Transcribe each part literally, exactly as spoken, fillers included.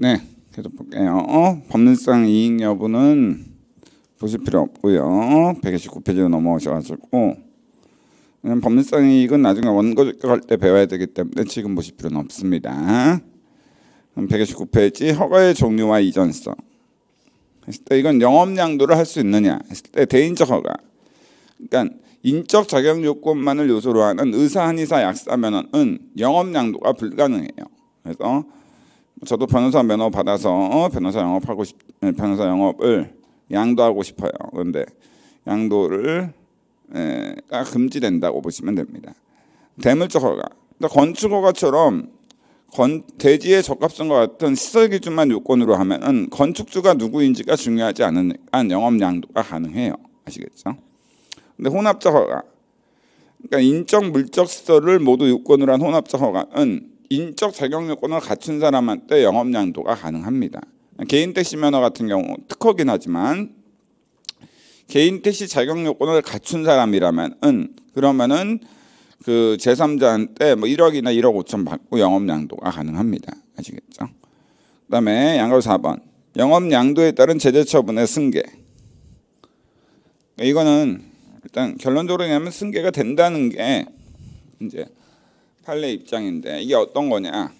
네, 계속 볼게요. 어, 법률상 이익 여부는 보실 필요 없고요. 백이십구 페이지로 넘어오셔가지고 법률상 이익은 나중에 원고적 할 때 배워야 되기 때문에 지금 보실 필요는 없습니다. 백이십구 페이지 허가의 종류와 이전성 했을 때 이건 영업양도를 할 수 있느냐 했을 때 대인적 허가, 그러니까 인적 자격 요건만을 요소로 하는 의사, 한의사, 약사 면허는 영업양도가 불가능해요. 그래서 저도 변호사 면허 받아서 변호사 영업하고 싶, 변호사 영업을 양도하고 싶어요. 그런데 양도를 가 금지된다고 보시면 됩니다. 대물적 허가, 그러니까 건축 허가처럼 건, 대지의 적합성과 같은 시설 기준만 요건으로 하면은 건축주가 누구인지가 중요하지 않으니까 영업 양도가 가능해요. 아시겠죠? 근데 혼합적 허가, 그러니까 인적 물적 시설을 모두 요건으로 한 혼합적 허가는 인적 자격 요건을 갖춘 사람한테 영업 양도가 가능합니다. 개인 택시 면허 같은 경우 특허긴 하지만 개인 택시 자격 요건을 갖춘 사람이라면은 그러면은 그 제삼자한테 뭐 일억이나 일억 오천 받고 영업 양도가 가능합니다. 아시겠죠? 그다음에 양가 사 번 영업 양도에 따른 제재 처분의 승계. 이거는 일단 결론적으로 얘기하면 승계가 된다는 게 이제 판례 입장인데 이게 어떤 거냐?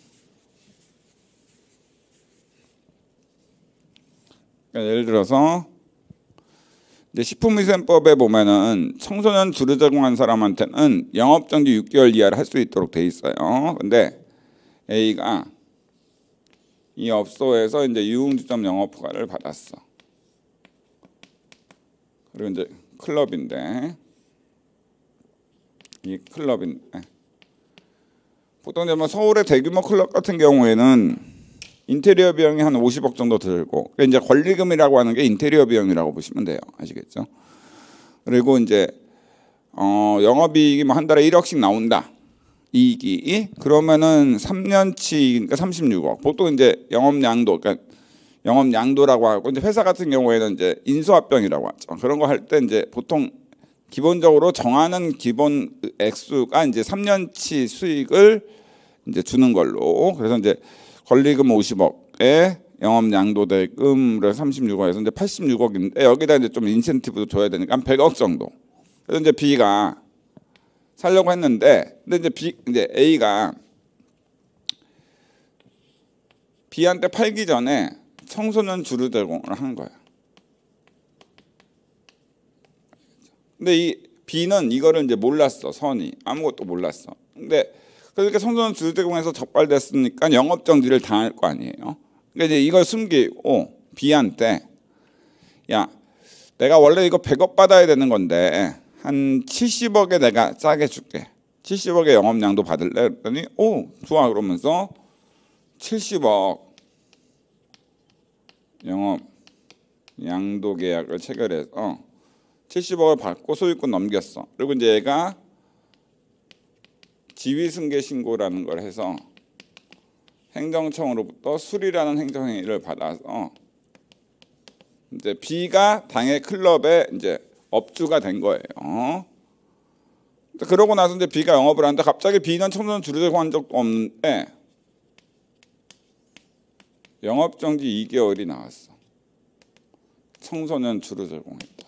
그러니까 예를 들어서 이제 식품위생법에 보면은 청소년 주류 제공한 사람한테는 영업정지 육 개월 이하를 할 수 있도록 돼 있어요. 근데 A가 이 업소에서 이제 유흥주점 영업 허가를 받았어. 그리고 이제 클럽인데 이 클럽인데 보통 이제 뭐 서울의 대규모 클럽 같은 경우에는 인테리어 비용이 한 오십억 정도 들고, 그러니까 이제 권리금이라고 하는 게 인테리어 비용이라고 보시면 돼요. 아시겠죠? 그리고 이제 어, 영업이익이 뭐 한 달에 일억씩 나온다. 이익이 그러면은 삼 년치 그러니까 삼십육억. 보통 이제 영업 양도, 그러니까 영업 양도라고 하고 이제 회사 같은 경우에는 이제 인수합병이라고 하죠. 그런 거 할 때 이제 보통 기본적으로 정하는 기본 액수가 이제 삼 년치 수익을 이제 주는 걸로. 그래서 이제 권리금 오십억에 영업 양도 대금으로 삼십육억에서 이제 팔십육억인데 여기다 이제 좀 인센티브도 줘야 되니까 한 백억 정도. 그래서 이제 B가 살려고 했는데, 근데 이제 B 이제 A가 B한테 팔기 전에 청소년 주류 제공을 한 거야. 근데 이 B는 이거를 이제 몰랐어. 선이 아무것도 몰랐어. 근데 그렇게 청소년 주류 제공에서 적발됐으니까 영업 정지를 당할 거 아니에요. 그러니까 이제 이걸 숨기고 B한테 야, 내가 원래 이거 백억 받아야 되는 건데 한 칠십억에 내가 싸게 줄게. 칠십억에 영업 양도 받을래? 그랬더니 오, 좋아 그러면서 칠십억 영업 양도 계약을 체결해서 칠십억을 받고 소유권 넘겼어. 그리고 이제 얘가 지위승계 신고라는 걸 해서 행정청으로부터 수리라는 행정행위를 받아서 이제 B가 당해 클럽의 이제 업주가 된 거예요. 그러고 나서 이제 B가 영업을 하는데 갑자기 B는 청소년 주류 제공한 적도 없는데 영업정지 이 개월이 나왔어. 청소년 주류 제공했다.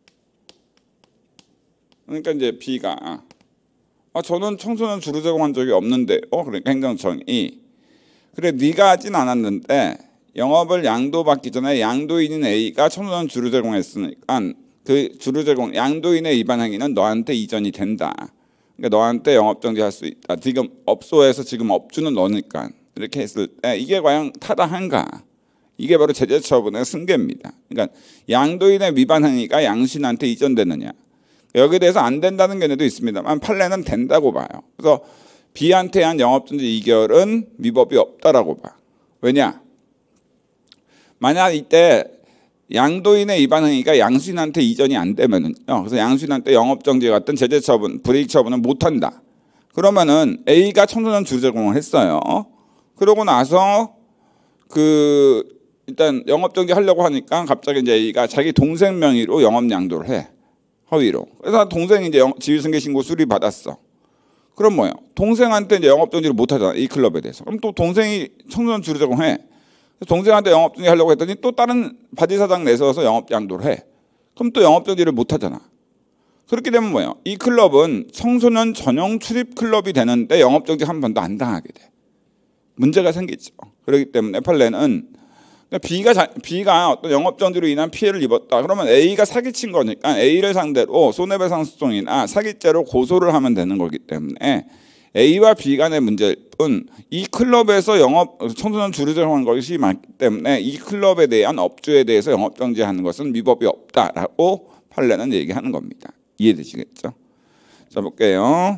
그러니까 이제 B가 아, 저는 청소년 주류 제공한 적이 없는데, 어, 그러니까 행정청이 그래 네가 하진 않았는데 영업을 양도받기 전에 양도인인 A가 청소년 주류 제공했으니까 그 주류 제공 양도인의 위반 행위는 너한테 이전이 된다. 그러니까 너한테 영업정지할 수 있다. 지금 업소에서 지금 업주는 너니까 이렇게 했을 때 이게 과연 타당한가? 이게 바로 제재 처분의 승계입니다. 그러니까 양도인의 위반 행위가 양수인한테 이전되느냐? 여기에 대해서 안 된다는 견해도 있습니다만 판례는 된다고 봐요. 그래서 B한테 한 영업정지 이 개월은 위법이 없다라고 봐. 왜냐? 만약 이때 양도인의 위반 행위가 양수인한테 이전이 안 되면은요. 그래서 양수인한테 영업정지 같은 제재 처분, 불이익 처분을 못 한다. 그러면은 A가 청소년 주류 제공을 했어요. 그러고 나서 그 일단 영업정지 하려고 하니까 갑자기 이제 A가 자기 동생 명의로 영업 양도를 해. 허위로. 그래서 동생이 이제 지위승계 신고 수리 받았어. 그럼 뭐예요? 동생한테 이제 영업정지를 못 하잖아. 이 클럽에 대해서. 그럼 또 동생이 청소년 주류 제공해. 동생한테 영업정지 하려고 했더니 또 다른 바지 사장 내세워서 영업 양도를 해. 그럼 또 영업정지를 못 하잖아. 그렇게 되면 뭐예요? 이 클럽은 청소년 전용 출입 클럽이 되는데 영업정지 한 번도 안 당하게 돼. 문제가 생기죠. 그렇기 때문에 판례는 B가, B가 어떤 영업정지로 인한 피해를 입었다. 그러면 A가 사기친 거니까 A를 상대로 손해배상소송이나 사기죄로 고소를 하면 되는 거기 때문에 A와 B 간의 문제일 뿐 이 클럽에서 영업 청소년 주류정한 것이 많기 때문에 이 클럽에 대한 업주에 대해서 영업정지하는 것은 위법이 없다라고 판례는 얘기하는 겁니다. 이해되시겠죠? 자, 볼게요.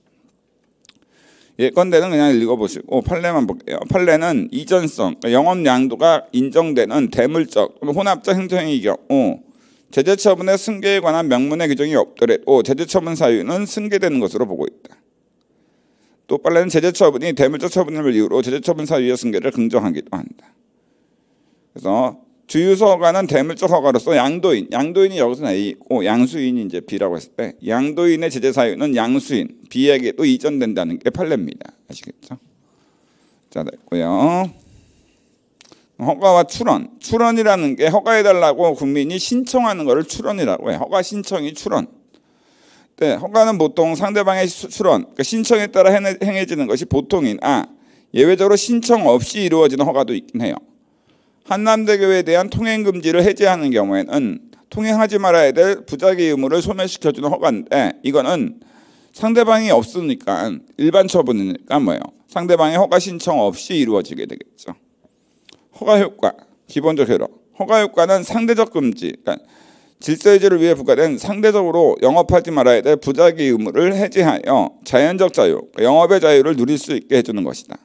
예컨대는 그냥 읽어보시고 판례만 볼게요. 판례는 이전성, 그러니까 영업 양도가 인정되는 대물적 또는 혼합적 행정행위의 경우 제재처분의 승계에 관한 명문의 규정이 없더라도 제재처분 사유는 승계되는 것으로 보고 있다. 또 판례는 제재처분이 대물적 처분을 이유로 제재처분 사유의 승계를 긍정하기도 한다. 그래서 주유소 허가는 대물적 허가로서 양도인, 양도인이 여기서는 A고 양수인이 이제 B라고 했을 때 양도인의 제재 사유는 양수인 B에게도 이전된다는 게 판례입니다. 아시겠죠? 자, 됐고요. 허가와 출원, 출원이라는 게 허가해달라고 국민이 신청하는 것을 출원이라고 해. 허가 신청이 출원. 네, 허가는 보통 상대방의 출원, 그러니까 신청에 따라 행해지는 것이 보통이나 예외적으로 신청 없이 이루어지는 허가도 있긴 해요. 한남대교에 대한 통행 금지를 해제하는 경우에는 통행하지 말아야 될 부작위 의무를 소멸시켜주는 허가인데 이거는 상대방이 없으니까 일반 처분이니까 뭐예요? 상대방의 허가 신청 없이 이루어지게 되겠죠. 허가 효과, 기본적 효력. 허가 효과는 상대적 금지, 그러니까 질서유지를 위해 부과된 상대적으로 영업하지 말아야 될 부작위 의무를 해제하여 자연적 자유, 영업의 자유를 누릴 수 있게 해주는 것이다.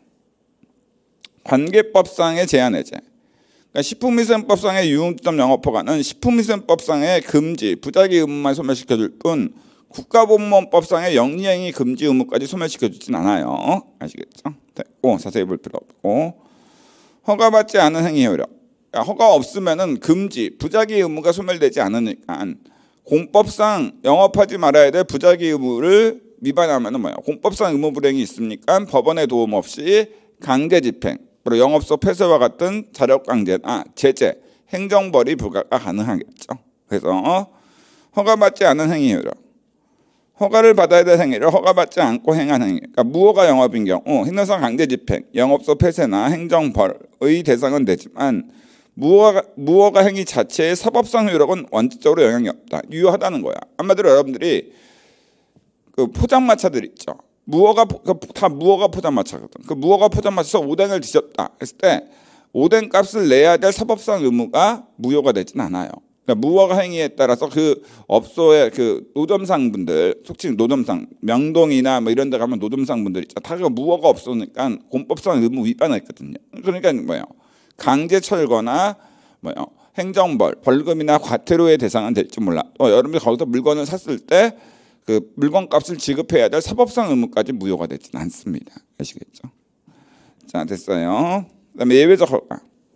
관계법상의 제한 해제. 그러니까 식품위생법상의 유흥점 영업허가는 식품위생법상의 금지, 부작위 의무만 소멸시켜줄 뿐 국가보건법상의 영리행위 금지 의무까지 소멸시켜주진 않아요. 아시겠죠? 됐고 자세히 볼 필요 없고 허가받지 않은 행위 효력. 그러니까 허가 없으면은 금지, 부작위 의무가 소멸되지 않으니까 공법상 영업하지 말아야 될 부작위 의무를 위반하면은 뭐야? 공법상 의무 불행이 있으니까 법원의 도움 없이 강제 집행, 그리고 영업소 폐쇄와 같은 자력 강제나 제재, 행정벌이 부과가 가능하겠죠. 그래서 허가받지 않은 행위 효력. 허가를 받아야 될 행위를 허가받지 않고 행한 행위, 그러니까 무허가 영업인 경우 행정상 강제 집행, 영업소 폐쇄나 행정벌의 대상은 되지만 무허가, 무허가 행위 자체의 사법상 효력은 원칙적으로 영향이 없다. 유효하다는 거야. 한마디로 여러분들이 그 포장마차들 있죠. 무허가 다 무허가 포장마차거든. 그 무허가 포장마차에서 오뎅을 드셨다 했을 때 오뎅 값을 내야 될 사법상 의무가 무효가 되진 않아요. 그러니까 무허가 행위에 따라서 그 업소의 그 노점상분들, 속칭 노점상, 명동이나 뭐 이런 데 가면 노점상분들 있죠. 다 그 무허가 없으니까 공법상 의무 위반했거든요. 그러니까 뭐예요? 강제 철거나 뭐예요? 행정벌, 벌금이나 과태료의 대상은 될지 몰라. 또 여러분들 거기서 물건을 샀을 때 그 물건값을 지급해야 될 사법상 의무까지 무효가 되지는 않습니다. 아시겠죠? 자, 됐어요. 그다음에 예외적 허가.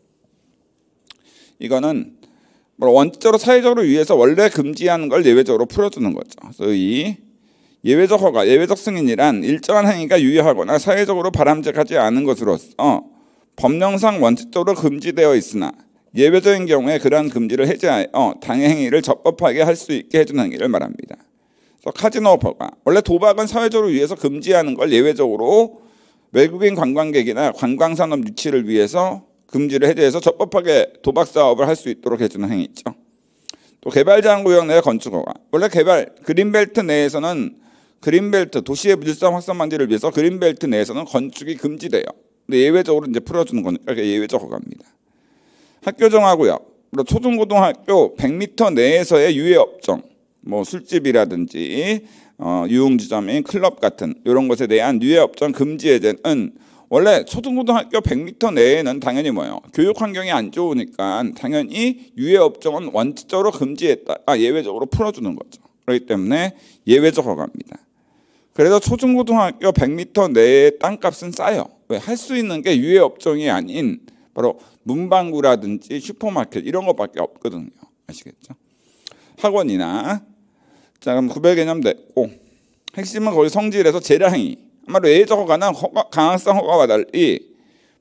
이거는 원칙적으로 사회적으로 위해서 원래 금지하는 걸 예외적으로 풀어주는 거죠. 그래서 이 예외적 허가, 예외적 승인이란 일정한 행위가 유효하거나 사회적으로 바람직하지 않은 것으로서 법령상 원칙적으로 금지되어 있으나 예외적인 경우에 그러한 금지를 해제하여 당해 행위를 적법하게 할 수 있게 해주는 행위를 말합니다. 그래서 카지노 허가. 원래 도박은 사회적으로 위해서 금지하는 걸 예외적으로 외국인 관광객이나 관광산업 유치를 위해서 금지를 해제해서 적법하게 도박 사업을 할 수 있도록 해주는 행위죠. 또 개발제한구역 내 건축허가. 원래 개발 그린벨트 내에서는 그린벨트 도시의 밀접 확산 방지를 위해서 그린벨트 내에서는 건축이 금지돼요. 근데 예외적으로 이제 풀어주는 거니까 예외적 허가입니다. 학교 정하구역. 초중고등학교 백 미터 내에서의 유해 업종, 뭐 술집이라든지 어, 유흥지점인 클럽 같은 이런 것에 대한 유해 업종 금지 해제는 원래 초등고등학교 백 미터 내에는 당연히 뭐예요? 교육 환경이 안 좋으니까 당연히 유해 업종은 원칙적으로 금지했다가 예외적으로 풀어주는 거죠. 그렇기 때문에 예외적 허가입니다. 그래서 초중고등학교 백 미터 내의 땅값은 싸요. 왜? 할 수 있는 게 유해 업종이 아닌 바로 문방구라든지 슈퍼마켓 이런 것밖에 없거든요. 아시겠죠? 학원이나 자 그럼 구별 개념 됐고 핵심은 거기 성질에서 재량행위. 아마도 예외적 허가는 허가, 강학상 허가와 달리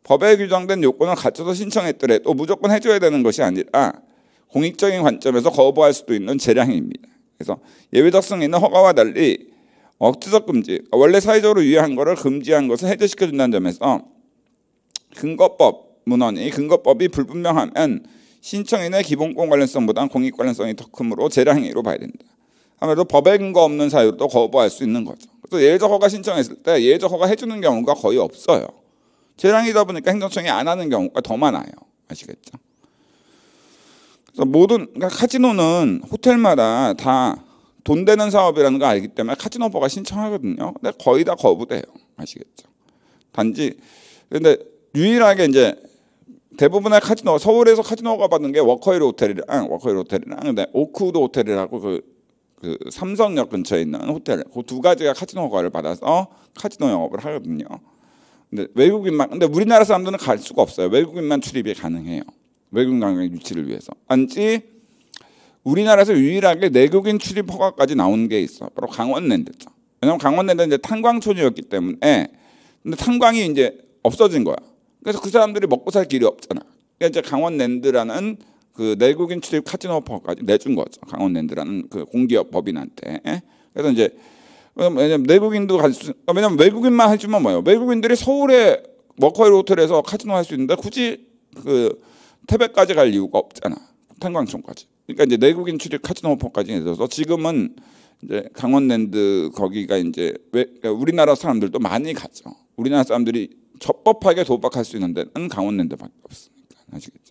법에 규정된 요건을 갖춰서 신청했더라도 무조건 해줘야 되는 것이 아니라 공익적인 관점에서 거부할 수도 있는 재량입니다. 그래서 예외적 승인은 허가와 달리 억지적 금지, 원래 사회적으로 유의한 것을 금지한 것을 해제시켜준다는 점에서 근거법 문헌이 근거법이 불분명하면 신청인의 기본권 관련성보다는 공익 관련성이 더 크므로 재량행위로 봐야 된다. 아무래도 법에 근거 없는 사유로도 거부할 수 있는 거죠. 그래서 예외적 허가 신청했을 때 예외적 허가 해주는 경우가 거의 없어요. 재량이다 보니까 행정청이 안 하는 경우가 더 많아요. 아시겠죠? 그래서 모든 그러니까 카지노는 호텔마다 다 돈 되는 사업이라는 거 알기 때문에 카지노법가 신청하거든요. 근데 거의 다 거부돼요. 아시겠죠? 단지 근데 유일하게 이제 대부분의 카지노, 서울에서 카지노가 받는 게 워커힐 호텔이랑 워커힐 호텔이랑 근데 오크우드 호텔이라고 그, 그 삼성역 근처에 있는 호텔, 그 두 가지가 카지노 허가를 받아서 카지노 영업을 하거든요. 근데 외국인만, 근데 우리나라 사람들은 갈 수가 없어요. 외국인만 출입이 가능해요. 외국인 관광 유치를 위해서. 단지 우리나라에서 유일하게 내국인 출입 허가까지 나온 게 있어. 바로 강원랜드죠. 왜냐면 강원랜드는 이제 탄광촌이었기 때문에, 근데 탄광이 이제 없어진 거야. 그래서 그 사람들이 먹고 살 길이 없잖아. 그러니까 이제 강원랜드라는 그 내국인 출입 카지노 허가까지 내준 거죠. 강원랜드라는 그 공기업 법인한테. 그래서 이제 왜냐면 내국인도 갈 수, 왜냐면 외국인만 해주면 뭐예요? 외국인들이 서울에 워커힐 호텔에서 카지노 할 수 있는데 굳이 그 태백까지 갈 이유가 없잖아. 탄광촌까지. 그러니까 이제 내국인 출입 카지노 허가까지 내줘서 지금은 이제 강원랜드 거기가 이제 왜, 우리나라 사람들도 많이 가죠. 우리나라 사람들이 적법하게 도박할 수 있는 데는 강원랜드밖에 없으니까. 아시겠죠?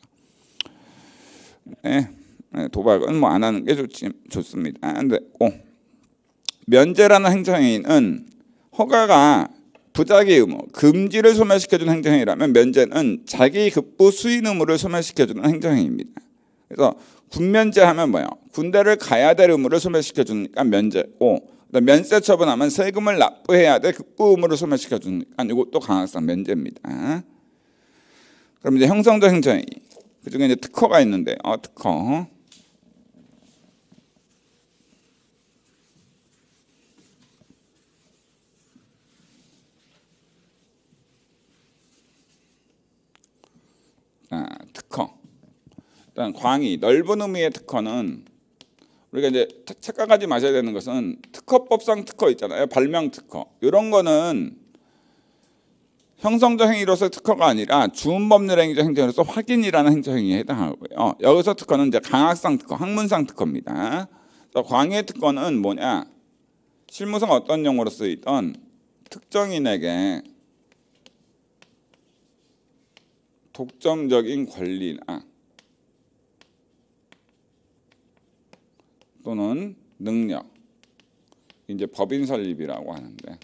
네, 도박은 뭐 안 하는 게 좋지, 좋습니다. 근데 꼭 면제라는 행정행위는 허가가 부작위 의무, 금지를 소멸시켜주는 행정행위라면 면제는 자기 급부 수인 의무를 소멸시켜주는 행정행위입니다. 그래서 군면제하면 뭐예요? 군대를 가야 될 의무를 소멸시켜주니까 면제고, 면세 처분하면 세금을 납부해야 될 급부 의무를 소멸시켜주니까 이것도 강학상 면제입니다. 그럼 이제 형성적 행정행위, 그중에 이제 특허가 있는데, 어, 특허. 아, 특허. 일단 광의, 넓은 의미의 특허는 우리가 이제 착각하지 마셔야 되는 것은 특허법상 특허 있잖아요. 발명 특허. 이런 거는 형성적 행위로서 특허가 아니라 주음법률 행위적 행정으로서 확인이라는 행정행위에 해당하고요. 여기서 특허는 이제 강학상 특허, 학문상 특허입니다. 광의 특허는 뭐냐? 실무상 어떤 용어로 쓰이던 특정인에게 독점적인 권리나 또는 능력, 이제 법인 설립이라고 하는데,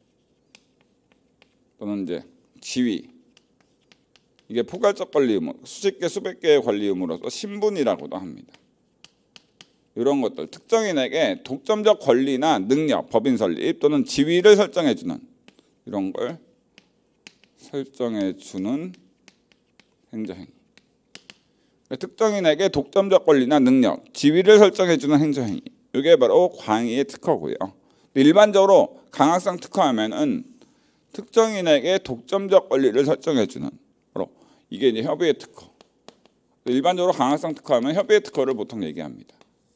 또는 이제 지위, 이게 포괄적 권리 의무, 수십 개 수백 개의 권리 의무로서 신분이라고도 합니다. 이런 것들, 특정인에게 독점적 권리나 능력, 법인 설립 또는 지위를 설정해주는 이런 걸 설정해주는 행정행위. 특정인에게 독점적 권리나 능력, 지위를 설정해주는 행정행위. 이게 바로 광의의 특허고요. 일반적으로 강학상 특허하면은 특정인에게 독점적 권리를 설정해주는 바로 이게 이제 협의의 특허. 일반적으로 강학상 특허하면 협의의 특허를 보통 얘기합니다.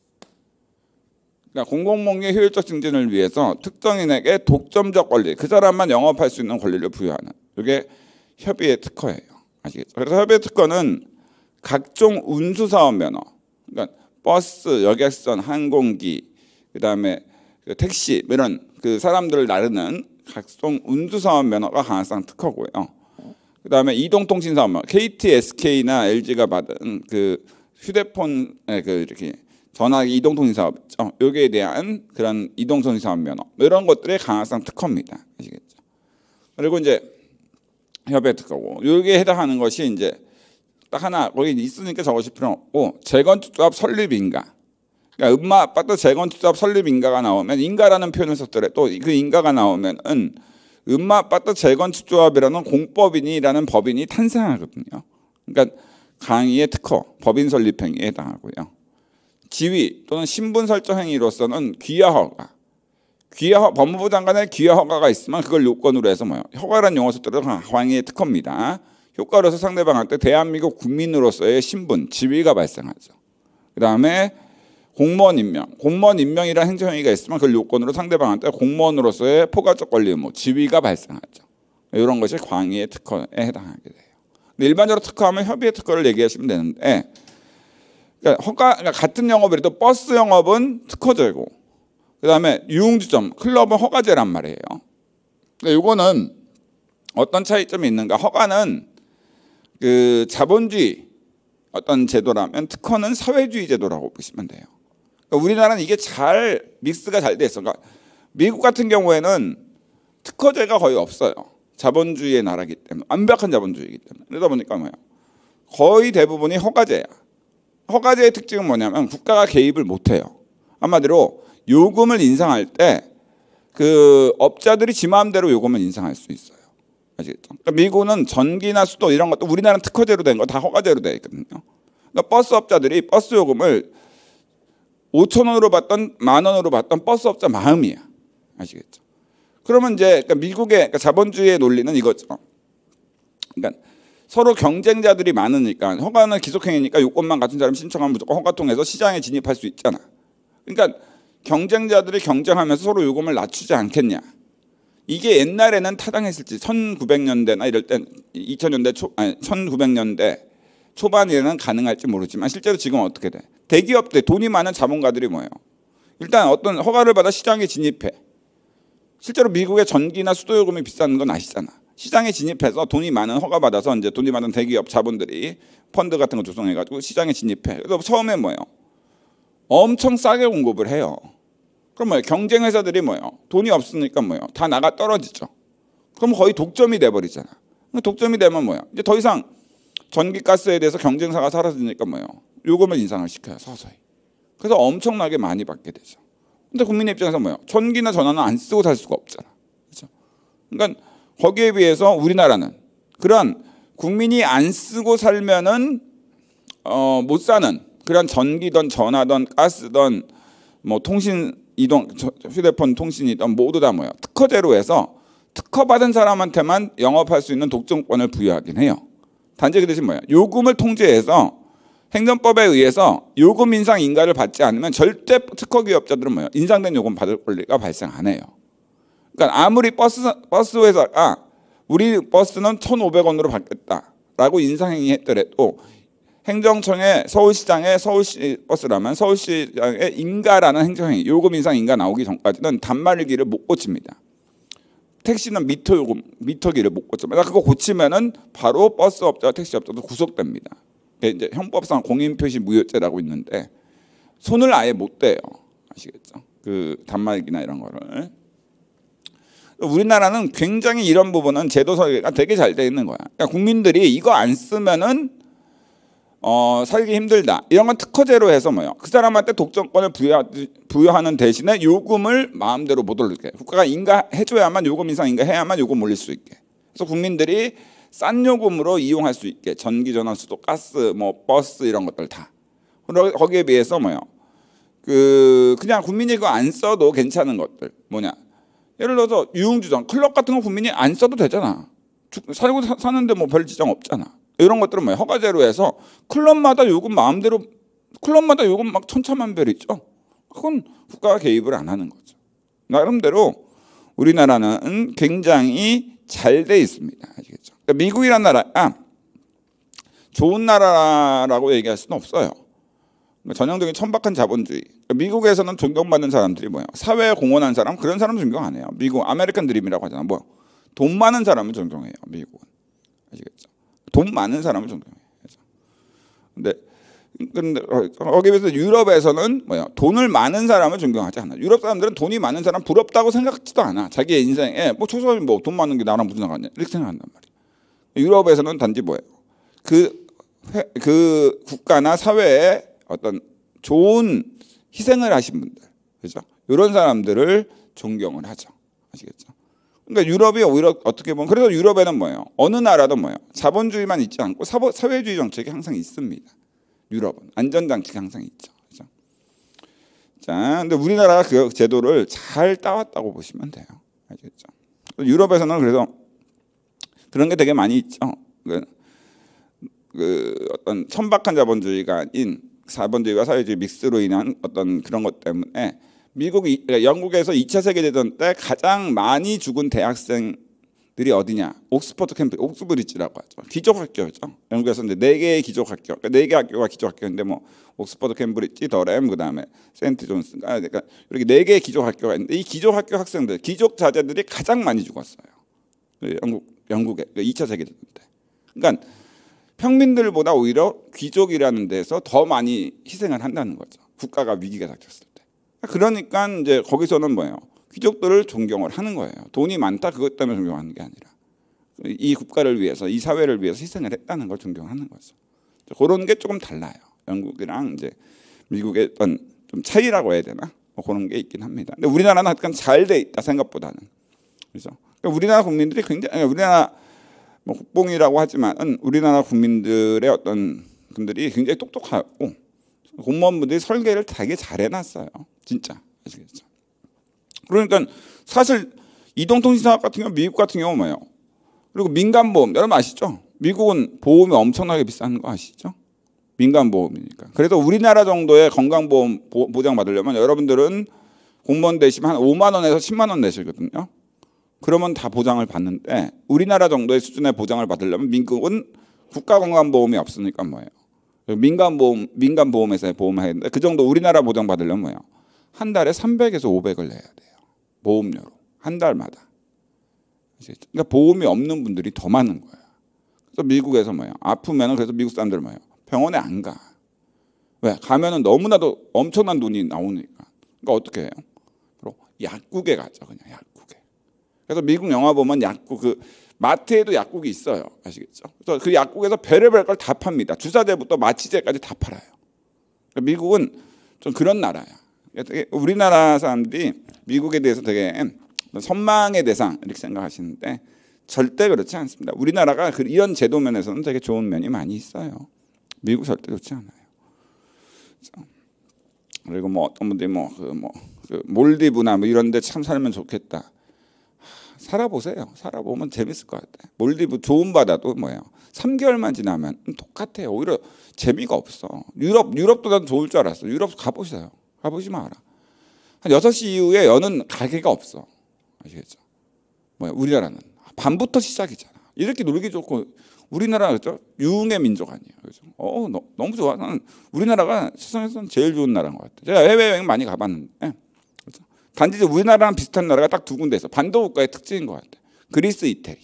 그러니까 공공목의 효율적 증진을 위해서 특정인에게 독점적 권리, 그 사람만 영업할 수 있는 권리를 부여하는 이게 협의의 특허예요. 아시겠죠? 그래서 협의의 특허는 각종 운수사업 면허, 그러니까 버스, 여객선, 항공기, 그다음에 택시 이런 그 사람들을 나르는 각종 운수사업 면허가 강학상 특허고요. 그다음에 이동통신사업 면허, 케이티, 에스케이나 엘지가 받은 그 휴대폰의 그 이렇게 전화 이동통신 사업 있죠. 여기에 대한 그런 이동통신 사업 면허 이런 것들이 강학상 특허입니다. 아시겠죠? 그리고 이제 협의 특허고 여기에 해당하는 것이 이제 딱 하나 거기 있으니까 적으실 필요는 없고 재건축조합 설립인가. 그러니까 음마 아파트 재건축조합 설립인가가 나오면 인가라는 표현을 썼더라도 그 인가가 나오면은 음마 아파트 재건축조합이라는 공법인이라는 법인이 탄생하거든요. 그러니까 강의의 특허, 법인 설립 행위에 해당하고요. 지위 또는 신분 설정 행위로서는 귀하 허가, 귀하 법무부 장관의 귀하 허가가 있으면 그걸 요건으로 해서 뭐요? 허가라는 용어 썼더라도 강의의 특허입니다. 효과로서 상대방한테 대한민국 국민으로서의 신분, 지위가 발생하죠. 그 다음에 공무원 임명, 공무원 임명이라는 행정행위가 있으면 그 요건으로 상대방한테 공무원으로서의 포괄적 권리 의무, 지위가 발생하죠. 이런 것이 광의의 특허에 해당하게 돼요. 근데 일반적으로 특허하면 협의의 특허를 얘기하시면 되는데, 그러니까 허가, 그러니까 같은 영업이라도 버스 영업은 특허제고, 그 다음에 유흥주점, 클럽은 허가제란 말이에요. 그러니까 이거는 어떤 차이점이 있는가? 허가는 그 자본주의 어떤 제도라면 특허는 사회주의 제도라고 보시면 돼요. 그러니까 우리나라는 이게 잘 믹스가 잘 돼 있어. 그러니까 미국 같은 경우에는 특허제가 거의 없어요. 자본주의의 나라이기 때문에, 완벽한 자본주의이기 때문에. 그러다 보니까 뭐야? 거의 대부분이 허가제야. 허가제의 특징은 뭐냐면 국가가 개입을 못해요. 한마디로 요금을 인상할 때 그 업자들이 지 마음대로 요금을 인상할 수 있어요. 아시겠죠? 그러니까 미국은 전기나 수도 이런 것도 우리나라는 특허제로 된 거 다 허가제로 돼 있거든요. 그러니까 버스 업자들이 버스 요금을 오천 원으로 받던 만 원으로 받던 버스 업자 마음이야. 아시겠죠? 그러면 이제 그러니까 미국의 그러니까 자본주의의 논리는 이거죠. 그러니까 서로 경쟁자들이 많으니까 허가는 기속행위니까 요건만 같은 사람이 신청하면 무조건 허가 통해서 시장에 진입할 수 있잖아. 그러니까 경쟁자들이 경쟁하면서 서로 요금을 낮추지 않겠냐. 이게 옛날에는 타당했을지 천구백 년대나 이럴 땐 이천 년대 초 아니 천구백 년대 초반에는 가능할지 모르지만 실제로 지금 어떻게 돼? 대기업들 돈이 많은 자본가들이 뭐예요? 일단 어떤 허가를 받아 시장에 진입해. 실제로 미국의 전기나 수도 요금이 비싼 건 아시잖아. 시장에 진입해서 돈이 많은 허가 받아서 이제 돈이 많은 대기업 자본들이 펀드 같은 거 조성해가지고 시장에 진입해. 그래서 처음에 뭐예요? 엄청 싸게 공급을 해요. 그럼 뭐예요? 경쟁 회사들이 뭐예요? 돈이 없으니까 뭐예요? 다 나가 떨어지죠. 그럼 거의 독점이 돼버리잖아. 독점이 되면 뭐예요? 이제 더 이상 전기가스에 대해서 경쟁사가 사라지니까 뭐예요? 요금을 인상을 시켜요, 서서히. 그래서 엄청나게 많이 받게 되죠. 근데 국민의 입장에서 뭐예요? 전기나 전화는 안 쓰고 살 수가 없잖아. 그렇죠? 그러니까 거기에 비해서 우리나라는 그런 국민이 안 쓰고 살면은 어, 못 사는 그런 전기든 전화든 가스든 뭐 통신 이동 휴대폰 통신이든 모두 다 뭐예요? 특허제로 해서 특허받은 사람한테만 영업할 수 있는 독점권을 부여하긴 해요. 단지 그 대신 뭐예요? 요금을 통제해서 행정법에 의해서 요금 인상 인가를 받지 않으면 절대 특허 기업자들은 뭐예요? 인상된 요금 받을 권리가 발생 안 해요. 그러니까 아무리 버스 버스 회사가 우리 버스는 천오백 원으로 받겠다라고 인상행위 했더라도 행정청의 서울시장의 서울시 버스라면 서울시장의 인가라는 행정행위, 요금 인상 인가 나오기 전까지는 단말기를 못 고칩니다. 택시는 미터 요금, 미터기를 못 고칩니다. 그거 고치면은 바로 버스 업자와 택시 업자도 구속됩니다. 이제 형법상 공인표시 무효죄라고 있는데 손을 아예 못 대요. 아시겠죠? 그 단말기나 이런 거를. 우리나라는 굉장히 이런 부분은 제도 설계가 되게 잘 돼 있는 거야. 그러니까 국민들이 이거 안 쓰면은 어, 살기 힘들다. 이런 건 특허제로 해서 뭐예요? 그 사람한테 독점권을 부여, 부여하는 대신에 요금을 마음대로 못 올리게. 국가가 인가해줘야만 요금 인상 인가해야만 요금 올릴 수 있게. 그래서 국민들이 싼 요금으로 이용할 수 있게. 전기, 전화, 수도, 가스, 뭐 버스 이런 것들 다. 거기에 비해서 뭐예요? 그 그냥 국민이 그거 안 써도 괜찮은 것들 뭐냐? 예를 들어서 유흥주점, 클럽 같은 거 국민이 안 써도 되잖아. 살고 사, 사는데 뭐 별 지장 없잖아. 이런 것들은 뭐예요? 허가제로 해서 클럽마다 요금 마음대로 클럽마다 요금 막 천차만별이죠. 그건 국가가 개입을 안 하는 거죠. 나름대로 우리나라는 굉장히 잘 돼 있습니다. 아시겠죠? 그러니까 미국이란 나라가 좋은 나라라고 얘기할 수는 없어요. 전형적인 천박한 자본주의. 미국에서는 존경받는 사람들이 뭐예요? 사회에 공헌한 사람 그런 사람 존경 안 해요. 미국 아메리칸 드림이라고 하잖아. 뭐 돈 많은 사람을 존경해요. 미국은. 아시겠죠? 돈 많은 사람을 존경해요. 근데 근데 거기에 비해서 유럽에서는 뭐야? 돈을 많은 사람을 존경하지 않아. 유럽 사람들은 돈이 많은 사람 부럽다고 생각지도 않아. 자기의 인생에 뭐 초선이 뭐 돈 많은 게 나랑 무슨 상관이야? 이렇게 생각한단 말이야. 유럽에서는 단지 뭐예요? 그, 회, 그 국가나 사회에 어떤 좋은 희생을 하신 분들, 그죠? 이런 사람들을 존경을 하죠. 아시겠죠? 그러니까 유럽이 오히려 어떻게 보면 그래서 유럽에는 뭐예요? 어느 나라도 뭐예요? 자본주의만 있지 않고 사보, 사회주의 정책이 항상 있습니다. 유럽은 안전장치가 항상 있죠. 그죠? 자, 근데 우리나라가 그 제도를 잘 따왔다고 보시면 돼요. 아시겠죠? 유럽에서는 그래서 그런 게 되게 많이 있죠. 그 어떤 천박한 자본주의가 아닌 자본주의와 사회주의 믹스로 인한 어떤 그런 것 때문에 미국이 영국에서 이 차 세계대전 때 가장 많이 죽은 대학생들이 어디냐? 옥스퍼드 캠프, 옥스브리지라고 하죠. 기족학교죠. 영국에서 이제 네 개의 기족학교, 그러니까 네 개 학교가 기족학교인데 뭐 옥스퍼드, 캠브리지, 더램, 그다음에 세인트 존스, 그러니까 이렇게 네 개의 기족학교가 있는데 이 기족학교 학생들, 기족 자제들이 가장 많이 죽었어요. 영국 영국에 이 차 세계대전 때. 그러니까 평민들보다 오히려 귀족이라는 데서 더 많이 희생을 한다는 거죠. 국가가 위기가 닥쳤을 때. 그러니까 이제 거기서는 뭐예요? 귀족들을 존경을 하는 거예요. 돈이 많다 그것 때문에 존경하는 게 아니라 이 국가를 위해서, 이 사회를 위해서 희생을 했다는 걸 존경하는 거죠. 그런 게 조금 달라요. 영국이랑 이제 미국의 어떤 좀 차이라고 해야 되나? 뭐 그런 게 있긴 합니다. 근데 우리나라는 약간 잘 돼 있다 생각보다는. 그래서 그러니까 우리나라 국민들이 굉장히 우리나라 뭐 국뽕이라고 하지만 우리나라 국민들의 어떤 분들이 굉장히 똑똑하고 공무원분들이 설계를 되게 잘 해놨어요. 진짜 아시겠죠? 그러니까 사실 이동통신사업 같은 경우 미국 같은 경우 뭐예요? 그리고 민간보험 여러분 아시죠? 미국은 보험이 엄청나게 비싼 거 아시죠? 민간보험이니까. 그래서 우리나라 정도의 건강보험 보장 받으려면 여러분들은 공무원 되시면 한 오만 원에서 십만 원 내시거든요. 그러면 다 보장을 받는데 우리나라 정도의 수준의 보장을 받으려면 미국은 국가건강보험이 없으니까 뭐예요? 민간보험, 민간보험회사에 보험을 해야 되는데 그 정도 우리나라 보장 받으려면 뭐예요? 한 달에 삼백에서 오백을 내야 돼요. 보험료로. 한 달마다. 그러니까 보험이 없는 분들이 더 많은 거예요. 그래서 미국에서 뭐예요? 아프면은 그래서 미국 사람들 뭐예요? 병원에 안 가. 왜? 가면은 너무나도 엄청난 돈이 나오니까. 그러니까 어떻게 해요? 바로 약국에 가죠. 그냥 약국에. 그래서 미국 영화 보면 약국 그 마트에도 약국이 있어요. 아시겠죠? 그래서 그 약국에서 별의별 걸 다 팝니다. 주사제부터 마취제까지 다 팔아요. 그러니까 미국은 좀 그런 나라야. 우리나라 사람들이 미국에 대해서 되게 선망의 대상 이렇게 생각하시는데 절대 그렇지 않습니다. 우리나라가 이런 제도 면에서는 되게 좋은 면이 많이 있어요. 미국 절대 좋지 않아요. 그리고 뭐 어떤 분들이 뭐 그 뭐 그 몰디브나 뭐 이런 데 참 살면 좋겠다. 살아보세요. 살아보면 재밌을 것 같아요. 몰디브 좋은 바다도 뭐예요? 삼 개월만 지나면 똑같아요. 오히려 재미가 없어. 유럽, 유럽도 난 좋을 줄 알았어. 유럽 가보세요. 가보시면 알아. 한 여섯 시 이후에 여는 가게가 없어. 아시겠죠? 뭐야? 우리나라는 밤부터 시작이잖아. 이렇게 놀기 좋고 우리나라 그죠? 유흥의 민족 아니에요. 그죠? 어, 너, 너무 좋아. 나는 우리나라가 세상에서는 제일 좋은 나라인 것 같아요. 제가 해외여행 많이 가봤는데 그죠? 단지 우리나라랑 비슷한 나라가 딱 두 군데 있어. 반도 국가의 특징인 것 같아요. 그리스, 이태리.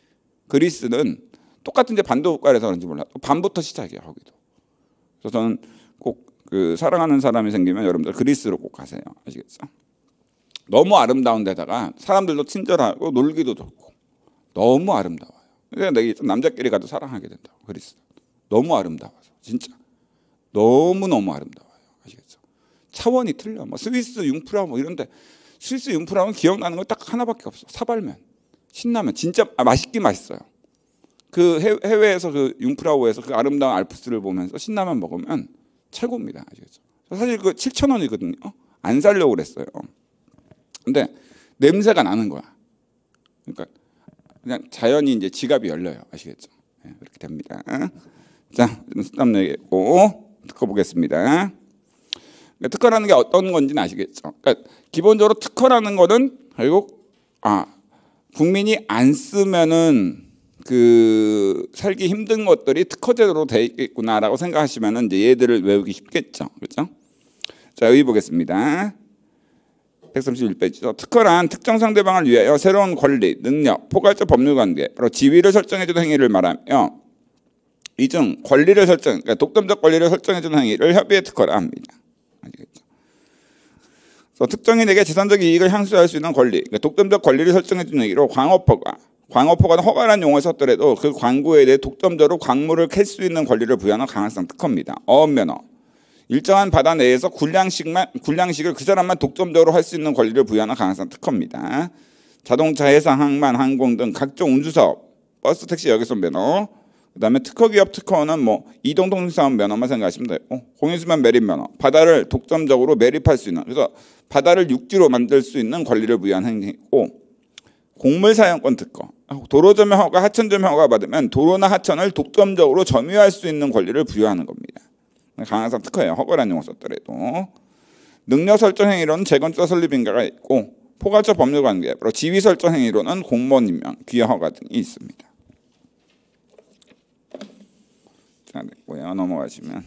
그리스는 똑같은 데 반도 국가라서 그런지 몰라. 밤부터 시작이야 거기도. 그래서 저는 꼭 그 사랑하는 사람이 생기면 여러분들 그리스로 꼭 가세요. 아시겠죠? 너무 아름다운 데다가 사람들도 친절하고 놀기도 좋고 너무 아름다워요. 그래서 내가 남자끼리 가도 사랑하게 된다고. 그리스 너무 아름다워서 진짜 너무 너무 아름다워요. 아시겠죠? 차원이 틀려. 뭐 스위스 융프라우 뭐 이런데 스위스 융프라우는 기억나는 거 딱 하나밖에 없어. 사발면, 신라면 진짜 아, 맛있긴 맛있어요. 그 해외에서 그 융프라우에서 그 아름다운 알프스를 보면서 신라면 먹으면 최고입니다. 아시겠죠? 사실 그 칠천 원이거든요. 안 살려고 그랬어요. 근데 냄새가 나는 거야. 그러니까 그냥 자연히 이제 지갑이 열려요. 아시겠죠? 네, 그렇게 됩니다. 자, 수담 내겠고 특허 보겠습니다. 그러니까 특허라는 게 어떤 건지는 아시겠죠? 그러니까 기본적으로 특허라는 거는 결국 아 국민이 안 쓰면은 그 살기 힘든 것들이 특허제도로 돼 있겠구나라고 생각하시면은 이제 얘들을 외우기 쉽겠죠, 그렇죠? 자, 여기 보겠습니다. 백삼십일 페이지죠. 특허란 특정 상대방을 위하여 새로운 권리, 능력, 포괄적 법률관계, 바로 지위를 설정해주는 행위를 말하며 이중 권리를 설정, 그러니까 독점적 권리를 설정해주는 행위를 협의의 특허라 합니다. 아시겠죠? 그래서 특정인에게 재산적 이익을 향수할 수 있는 권리, 그러니까 독점적 권리를 설정해주는 행위로 광업허가, 광업허가는 허가라는 용어를 썼더라도 그 광고에 대해 독점적으로 광물을 캘 수 있는 권리를 부여하는 강화성 특허입니다. 어업면허. 일정한 바다 내에서 군량식만, 군량식을 그 사람만 독점적으로 할 수 있는 권리를 부여하는 강화성 특허입니다. 자동차, 해상, 항만, 항공 등 각종 운수사업, 버스, 택시, 여객선 면허. 그 다음에 특허기업 특허는 뭐 이동통신사업 면허만 생각하시면 되고, 공유수면 매립 면허. 바다를 독점적으로 매립할 수 있는, 그래서 바다를 육지로 만들 수 있는 권리를 부여한 행위고, 곡물 사용권 특허. 도로 점유 허가, 하천 점유 허가 받으면 도로나 하천을 독점적으로 점유할 수 있는 권리를 부여하는 겁니다. 강화상 특허예요. 허가라는 용어 썼더라도. 능력 설정 행위로는 재건축 설립 인가가 있고 포괄적 법률 관계, 지위 설정 행위로는 공무원 임명, 귀화 허가 등이 있습니다. 자, 됐고요. 넘어가시면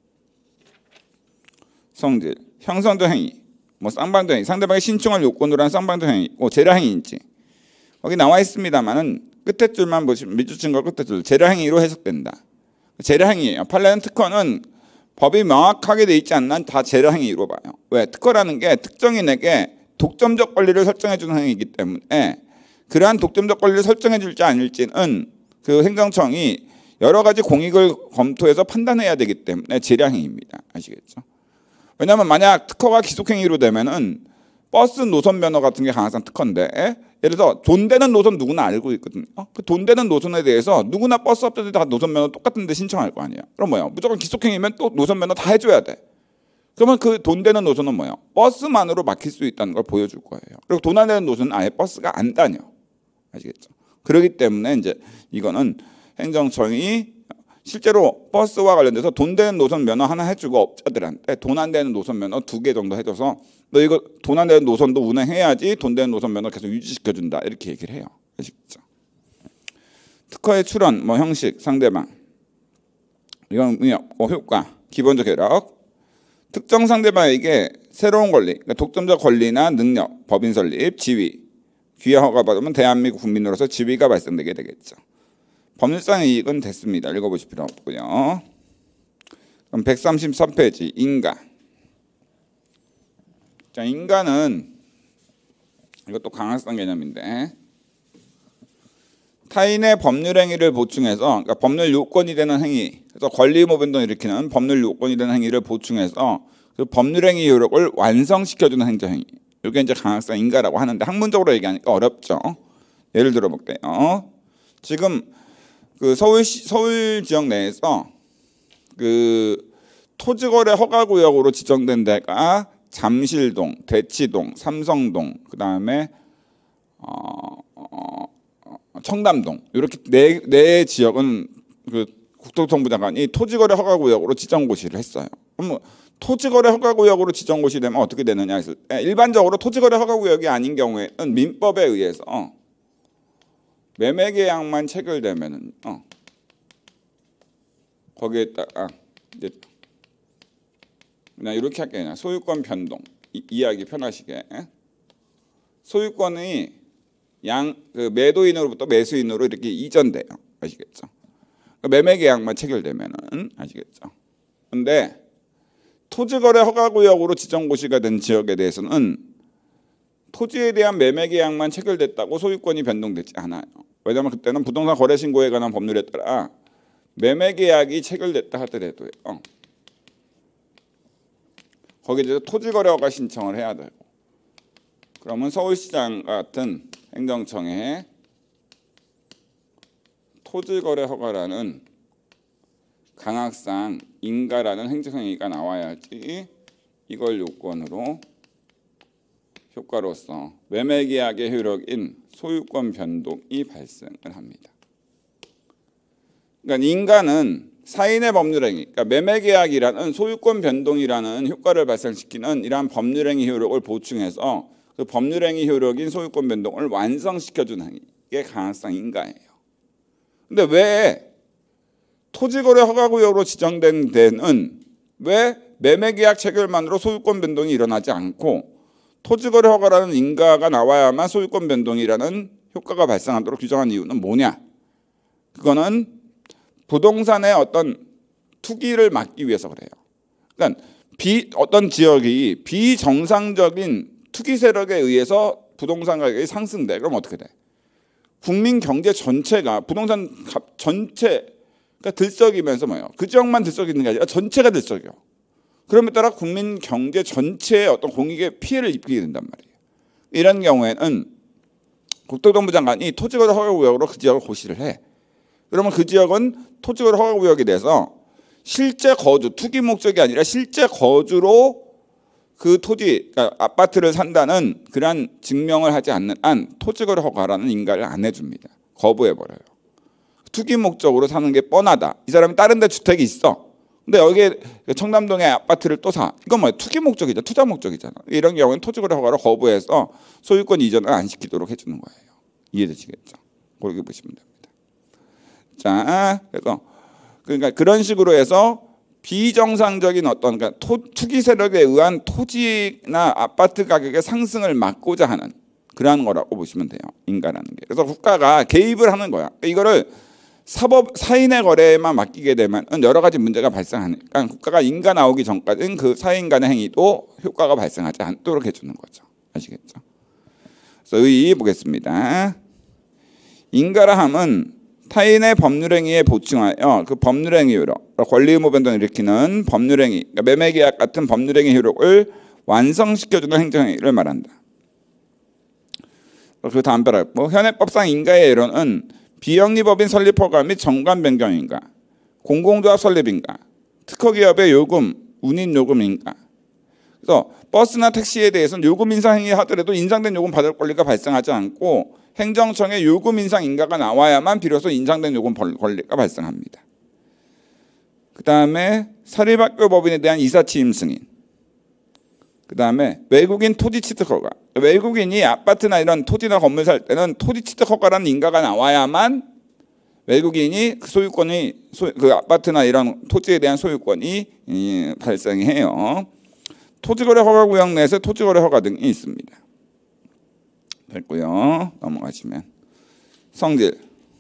성질, 형성적 행위, 뭐 쌍방도 행위, 상대방의 신청을 요건으로 한 쌍방도 행위 있고 재량 행위인지 거기 나와 있습니다만은 끝에 줄만 보시면 밑줄 친 거 끝에 줄 재량 행위로 해석된다. 재량 행위예요. 판례는 특허는 법이 명확하게 돼 있지 않는 다 재량 행위로 봐요. 왜? 특허라는 게 특정인에게 독점적 권리를 설정해 주는 행위이기 때문에 그러한 독점적 권리를 설정해 줄지 아닐지는 그 행정청이 여러 가지 공익을 검토해서 판단해야 되기 때문에 재량 행위입니다. 아시겠죠? 왜냐하면 만약 특허가 기속행위로 되면은 버스 노선 면허 같은 게 강화상 특허인데 예를 들어서 돈 되는 노선 누구나 알고 있거든요. 그 돈 되는 노선에 대해서 누구나 버스 업자들이 다 노선 면허 똑같은데 신청할 거 아니에요. 그럼 뭐야? 무조건 기속행위면 또 노선 면허 다 해줘야 돼. 그러면 그 돈 되는 노선은 뭐예요? 버스만으로 막힐 수 있다는 걸 보여줄 거예요. 그리고 돈 안 되는 노선은 아예 버스가 안 다녀. 아시겠죠? 그렇기 때문에 이제 이거는 행정청이 실제로 버스와 관련돼서 돈 되는 노선 면허 하나 해주고 업자들한테 돈 안 되는 노선 면허 두 개 정도 해줘서 너 이거 돈 안 되는 노선도 운행해야지 돈 되는 노선 면허 계속 유지시켜준다 이렇게 얘기를 해요. 아시겠죠? 특허의 출원, 뭐 형식, 상대방 이건 의미 없고 효과, 기본적 효력 특정 상대방에게 새로운 권리, 그러니까 독점적 권리나 능력, 법인 설립, 지위, 귀화 허가 받으면 대한민국 국민으로서 지위가 발생되게 되겠죠. 법률상 이익은 됐습니다. 읽어보실 필요 없고요. 그럼 백삼십삼 페이지 인가. 자, 인가는 이것도 강화상 개념인데 타인의 법률 행위를 보충해서 그러니까 법률 요건이 되는 행위, 그래서 권리의무 변동을 일으키는 법률 요건이 되는 행위를 보충해서 그 법률 행위 효력을 완성시켜주는 행정행위. 이게 이제 강화상 인가라고 하는데 학문적으로 얘기하니까 어렵죠. 예를 들어 볼게요. 지금 그 서울 서울 지역 내에서 그 토지거래 허가구역으로 지정된 데가 잠실동, 대치동, 삼성동, 그 다음에 어, 어, 청담동 이렇게 네, 네 지역은 그 국토교통부 장관이 토지거래 허가구역으로 지정고시를 했어요. 그럼 토지거래 허가구역으로 지정고시 되면 어떻게 되느냐 했을 때 일반적으로 토지거래 허가구역이 아닌 경우에는 민법에 의해서 매매계약만 체결되면은 어, 거기에다가 이제 그냥 이렇게 할게요. 그냥 소유권 변동 이, 이야기 편하시게 소유권이 양 그 매도인으로부터 매수인으로 이렇게 이전돼요. 아시겠죠? 매매계약만 체결되면은 아시겠죠? 근데 토지거래 허가구역으로 지정고시가 된 지역에 대해서는 토지에 대한 매매계약만 체결됐다고 소유권이 변동되지 않아요. 왜냐하면 그때는 부동산 거래신고에 관한 법률에 따라 매매계약이 체결됐다 하더라도요. 거기에 대해서 토지거래 허가 신청을 해야 되고 그러면 서울시장 같은 행정청에 토지거래 허가라는 강학상 인가라는 행정행위가 나와야지 이걸 요건으로 효과로서 매매계약의 효력인 소유권 변동이 발생을 합니다. 그러니까 인가는 사인의 법률행위, 그러니까 매매계약이라는 소유권 변동이라는 효과를 발생시키는 이러한 법률행위 효력을 보충해서 그 법률행위 효력인 소유권 변동을 완성시켜주는 행위, 이게 강학상 인가예요. 근데 왜 토지거래 허가구역으로 지정된 데는 왜 매매계약 체결만으로 소유권 변동이 일어나지 않고 토지거래 허가라는 인가가 나와야만 소유권 변동이라는 효과가 발생하도록 규정한 이유는 뭐냐? 그거는 부동산의 어떤 투기를 막기 위해서 그래요. 그러니까 비, 어떤 지역이 비정상적인 투기 세력에 의해서 부동산 가격이 상승돼. 그럼 어떻게 돼? 국민 경제 전체가 부동산 값 전체가 들썩이면서 뭐예요? 그 지역만 들썩이는 게 아니라 전체가 들썩여. 그럼에 따라 국민 경제 전체의 어떤 공익에 피해를 입히게 된단 말이에요. 이런 경우에는 국토교통부 장관이 토지거래 허가구역으로 그 지역을 고시를 해. 그러면 그 지역은 토지거래 허가구역에 대해서 실제 거주, 투기 목적이 아니라 실제 거주로 그 토지, 그러니까 아파트를 산다는 그러한 증명을 하지 않는 한 토지거래 허가라는 인가를 안 해줍니다. 거부해버려요. 투기 목적으로 사는 게 뻔하다. 이 사람이 다른 데 주택이 있어. 근데 여기에 청담동에 아파트를 또 사. 이건 뭐야? 투기 목적이죠. 투자 목적이잖아. 이런 경우는 토지거래 허가를 거부해서 소유권 이전을 안 시키도록 해주는 거예요. 이해되시겠죠? 그렇게 보시면 됩니다. 자, 그래서 그러니까 그런 식으로 해서 비정상적인 어떤 그러니까 토, 투기 세력에 의한 토지나 아파트 가격의 상승을 막고자 하는 그러한 거라고 보시면 돼요. 인가라는 게. 그래서 국가가 개입을 하는 거야. 이거를 사법 사인의 거래에만 맡기게 되면 여러 가지 문제가 발생하니까 국가가 인가 나오기 전까지는 그 사인 간의 행위도 효과가 발생하지 않도록 해주는 거죠. 아시겠죠? 그래서 의의 보겠습니다. 인가라 함은 타인의 법률행위에 보충하여 그 법률행위로 권리의무 변동을 일으키는 법률행위, 그러니까 매매계약 같은 법률행위 효력을 완성시켜주는 행정행위를 말한다. 그 다음 paragraph. 현행법상 인가의 예로는 비영리법인 설립 허가 및 정관 변경인가, 공공조합 설립인가, 특허기업의 요금, 운임 요금인가. 그래서 버스나 택시에 대해서는 요금 인상 행위 하더라도 인상된 요금 받을 권리가 발생하지 않고 행정청의 요금 인상 인가가 나와야만 비로소 인상된 요금 권리가 발생합니다. 그 다음에 사립학교 법인에 대한 이사취임 승인. 그 다음에 외국인 토지 취득 허가. 외국인이 아파트나 이런 토지나 건물 살 때는 토지 취득 허가라는 인가가 나와야만 외국인이 그 소유권이 소, 그 아파트나 이런 토지에 대한 소유권이 이, 발생해요. 토지거래 허가 구역 내에서 토지거래 허가 등이 있습니다. 됐고요. 넘어가시면 성질.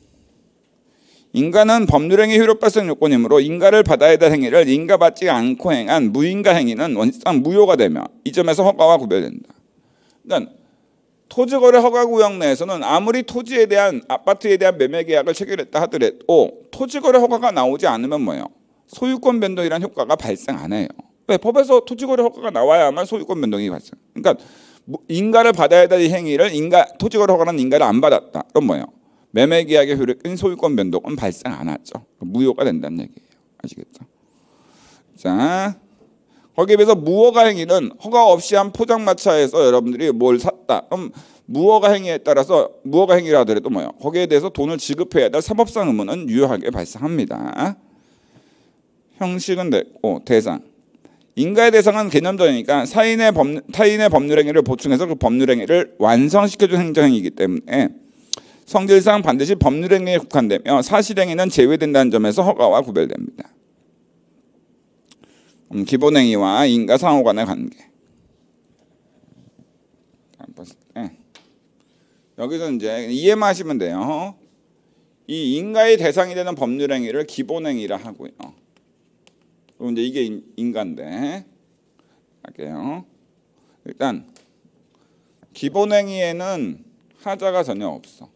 인가는 법률행위 효력 발생 요건이므로 인가를 받아야 될 행위를 인가받지 않고 행한 무인가 행위는 원칙상 무효가 되며 이 점에서 허가와 구별된다. 그러니까 토지거래 허가구역 내에서는 아무리 토지에 대한 아파트에 대한 매매계약을 체결했다 하더라도 토지거래 허가가 나오지 않으면 뭐예요? 소유권 변동이라는 효과가 발생 안 해요. 왜? 법에서 토지거래 허가가 나와야만 소유권 변동이 발생. 그러니까 인가를 받아야 될 행위를 인가 토지거래 허가는 인가를 안 받았다. 그럼 뭐예요? 매매계약의 효력인 소유권 변동은 발생 안 하죠. 무효가 된다는 얘기예요. 아시겠죠? 자, 거기에 비해서 무허가 행위는 허가 없이 한 포장마차에서 여러분들이 뭘 샀다. 그럼 무허가 행위에 따라서 무허가 행위라 하더라도 뭐예요? 거기에 대해서 돈을 지급해야 될 사법상 의무는 유효하게 발생합니다. 형식은 됐고 대상. 인가의 대상은 개념적이니까 사인의 법, 타인의 법률행위를 보충해서 그 법률행위를 완성시켜준 행정행위이기 때문에 성질상 반드시 법률행위에 국한되며 사실행위는 제외된다는 점에서 허가와 구별됩니다. 음, 기본행위와 인가 상호 간의 관계. 네. 여기서 이제 이해만 하시면 돼요. 이 인가의 대상이 되는 법률행위를 기본행위라 하고요. 그럼 이제 이게 인가인데 할게요. 일단 기본행위에는 하자가 전혀 없어.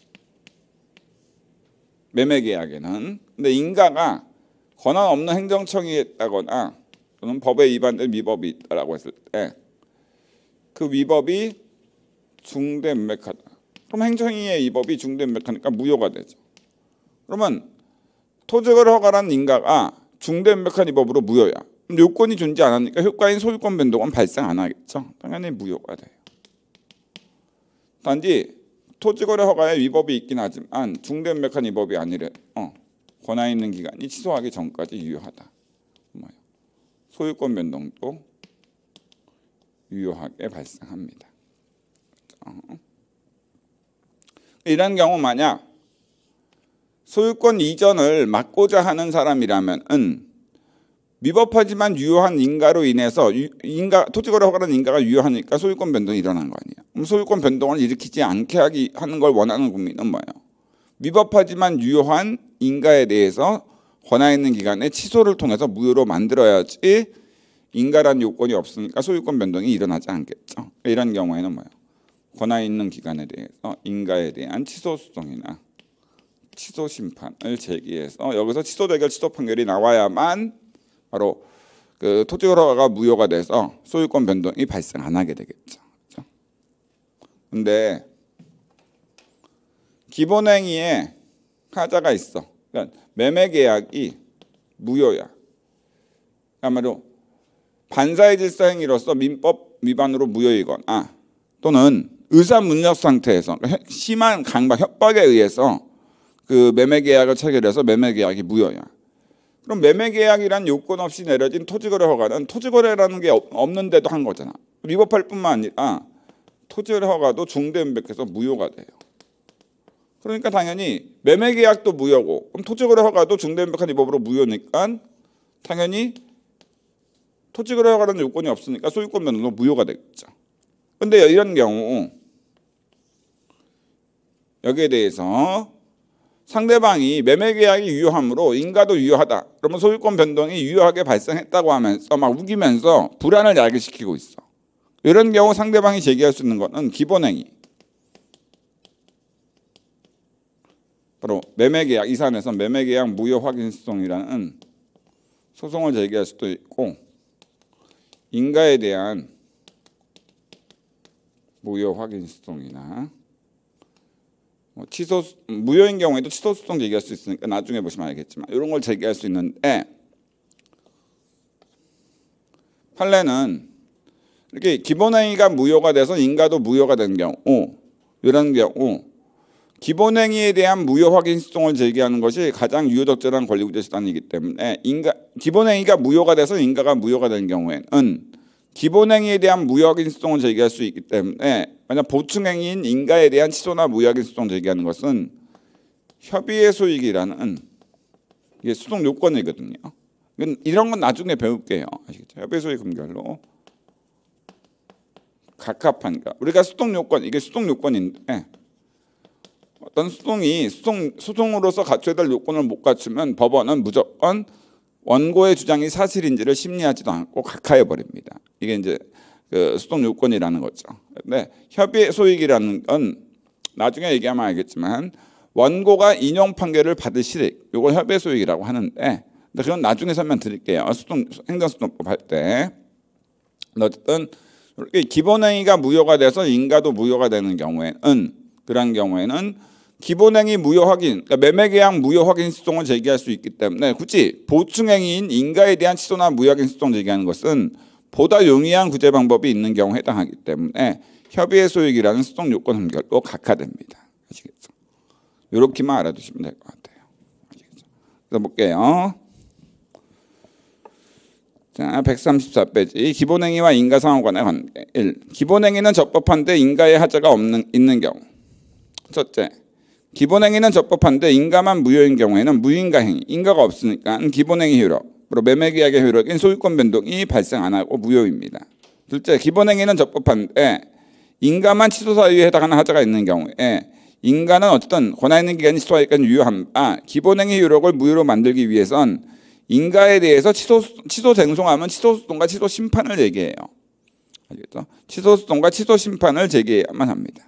매매계약에는. 근데 인가가 권한 없는 행정청이 했다거나 또는 법에 위반된 위법이 있다라고 했을 때 그 위법이 중대명백하다. 그럼 행정행위의 위법이 중대명백하니까 무효가 되죠. 그러면 토지거래 허가라는 인가가 중대명백한 위법으로 무효야. 그럼 요건이 존재 안 하니까 효과인 소유권 변동은 발생 안 하겠죠. 당연히 무효가 돼요. 단지 토지거래 허가에 위법이 있긴 하지만 중대명백한 위법이 아니래. 어, 권한 있는 기간이 취소하기 전까지 유효하다. 소유권 변동도 유효하게 발생합니다. 어. 이런 경우 만약 소유권 이전을 막고자 하는 사람이라면은 위법하지만 유효한 인가로 인해서 인가 토지거래 허가라는 인가가 유효하니까 소유권 변동이 일어난 거 아니에요. 그럼 소유권 변동을 일으키지 않게 하기 하는 걸 원하는 국민은 뭐예요? 위법하지만 유효한 인가에 대해서 권한 있는 기간에 취소를 통해서 무효로 만들어야지 인가라는 요건이 없으니까 소유권 변동이 일어나지 않겠죠. 이런 경우에는 뭐예요? 권한 있는 기간에 대해서 인가에 대한 취소 소송이나 취소 심판을 제기해서 여기서 취소 대결 취소 판결이 나와야만 바로 그 토지거래 허가가 무효가 돼서 소유권 변동이 발생 안 하게 되겠죠. 그렇죠? 근데 기본행위에 하자가 있어. 그러니까 매매계약이 무효야. 아마도 반사의 질서 행위로서 민법 위반으로 무효이거나 또는 의사 무능력 상태에서 심한 강박 협박에 의해서 그 매매 계약을 체결해서 매매 계약이 무효야. 그럼 매매 계약이란 요건 없이 내려진 토지거래 허가는 토지거래라는 게 없는데도 한 거잖아. 위법할 뿐만 아니라 토지거래 허가도 중대인백해서 무효가 돼요. 그러니까 당연히 매매 계약도 무효고 그럼 토지거래 허가도 중대인백한 위법으로 무효니까 당연히 토지거래 허가라는 요건이 없으니까 소유권 변동도 무효가 되겠죠. 근데 이런 경우 여기에 대해서 상대방이 매매 계약이 유효하므로 인가도 유효하다. 그러면 소유권 변동이 유효하게 발생했다고 하면서 막 우기면서 불안을 야기시키고 있어. 이런 경우 상대방이 제기할 수 있는 것은 기본행위. 바로 매매 계약, 이 사안에서 매매 계약 무효 확인 소송이라는 소송을 제기할 수도 있고 인가에 대한 무효 확인 소송이나 취소 무효인 경우에도 취소 소송 제기할 수 있으니까 나중에 보시면 알겠지만 이런 걸 제기할 수 있는데 판례는 이렇게 기본행위가 무효가 돼서 인가도 무효가 된 경우 이런 경우 기본행위에 대한 무효 확인 소송을 제기하는 것이 가장 유효적절한 권리구제 수단이기 때문에 인가 기본행위가 무효가 돼서 인가가 무효가 된 경우에는 기본행위에 대한 무효 확인 소송을 제기할 수 있기 때문에 만약 보충행위인 인가에 대한 취소나 무효 확인 소송 제기하는 것은 협의의 소익이라는 이게 소송 요건이거든요. 이런 건 나중에 배울게요. 아시겠죠? 협의의 소익 금결로 각합한가 우리가 소송 요건 이게 소송 요건인데 어떤 소송이 소송 소송으로서 갖춰야 될 요건을 못 갖추면 법원은 무조건 원고의 주장이 사실인지를 심리하지도 않고 각하해 버립니다. 이게 이제 그 소송 요건이라는 거죠. 근데 협의의 소익이라는 건 나중에 얘기하면 알겠지만 원고가 인용 판결을 받을 실익, 이걸 협의의 소익이라고 하는데, 근데 그건 나중에 설명드릴게요. 소송 행정소송법 할 때. 어쨌든 이렇게 기본행위가 무효가 돼서 인가도 무효가 되는 경우에는 그런 경우에는 기본행위 무효 확인, 그러니까 매매계약 무효 확인 소송을 제기할 수 있기 때문에 굳이 보충행위인 인가에 대한 취소나 무효 확인 소송 제기하는 것은 보다 용이한 구제 방법이 있는 경우에 해당하기 때문에 협의의 소익이라는 소송 요건 판결로 각하됩니다. 아시겠죠? 이렇게만 알아두시면 될 것 같아요. 아시겠죠? 그래서 볼게요. 자, 백삼십사 페이지 기본행위와 인가 상호 간의 관계. 일. 기본행위는 적법한데 인가에 하자가 없는 있는 경우. 첫째, 기본행위는 적법한데 인가만 무효인 경우에는 무인가 행위, 인가가 없으니까 기본행위 효력, 그리고 매매계약의 효력인 소유권 변동이 발생 안 하고 무효입니다. 둘째, 기본행위는 적법한데 인가만 취소 사유에 해당하는 하자가 있는 경우에 인가는 어쨌든 권한 있는 기간이 취소하기까지 유효한 바 기본행위 효력을 무효로 만들기 위해선 인가에 대해서 취소, 취소 쟁송하면 취소 소송과 취소 심판을 제기해요. 알겠죠? 취소 소송과 취소 심판을 제기해야만 합니다.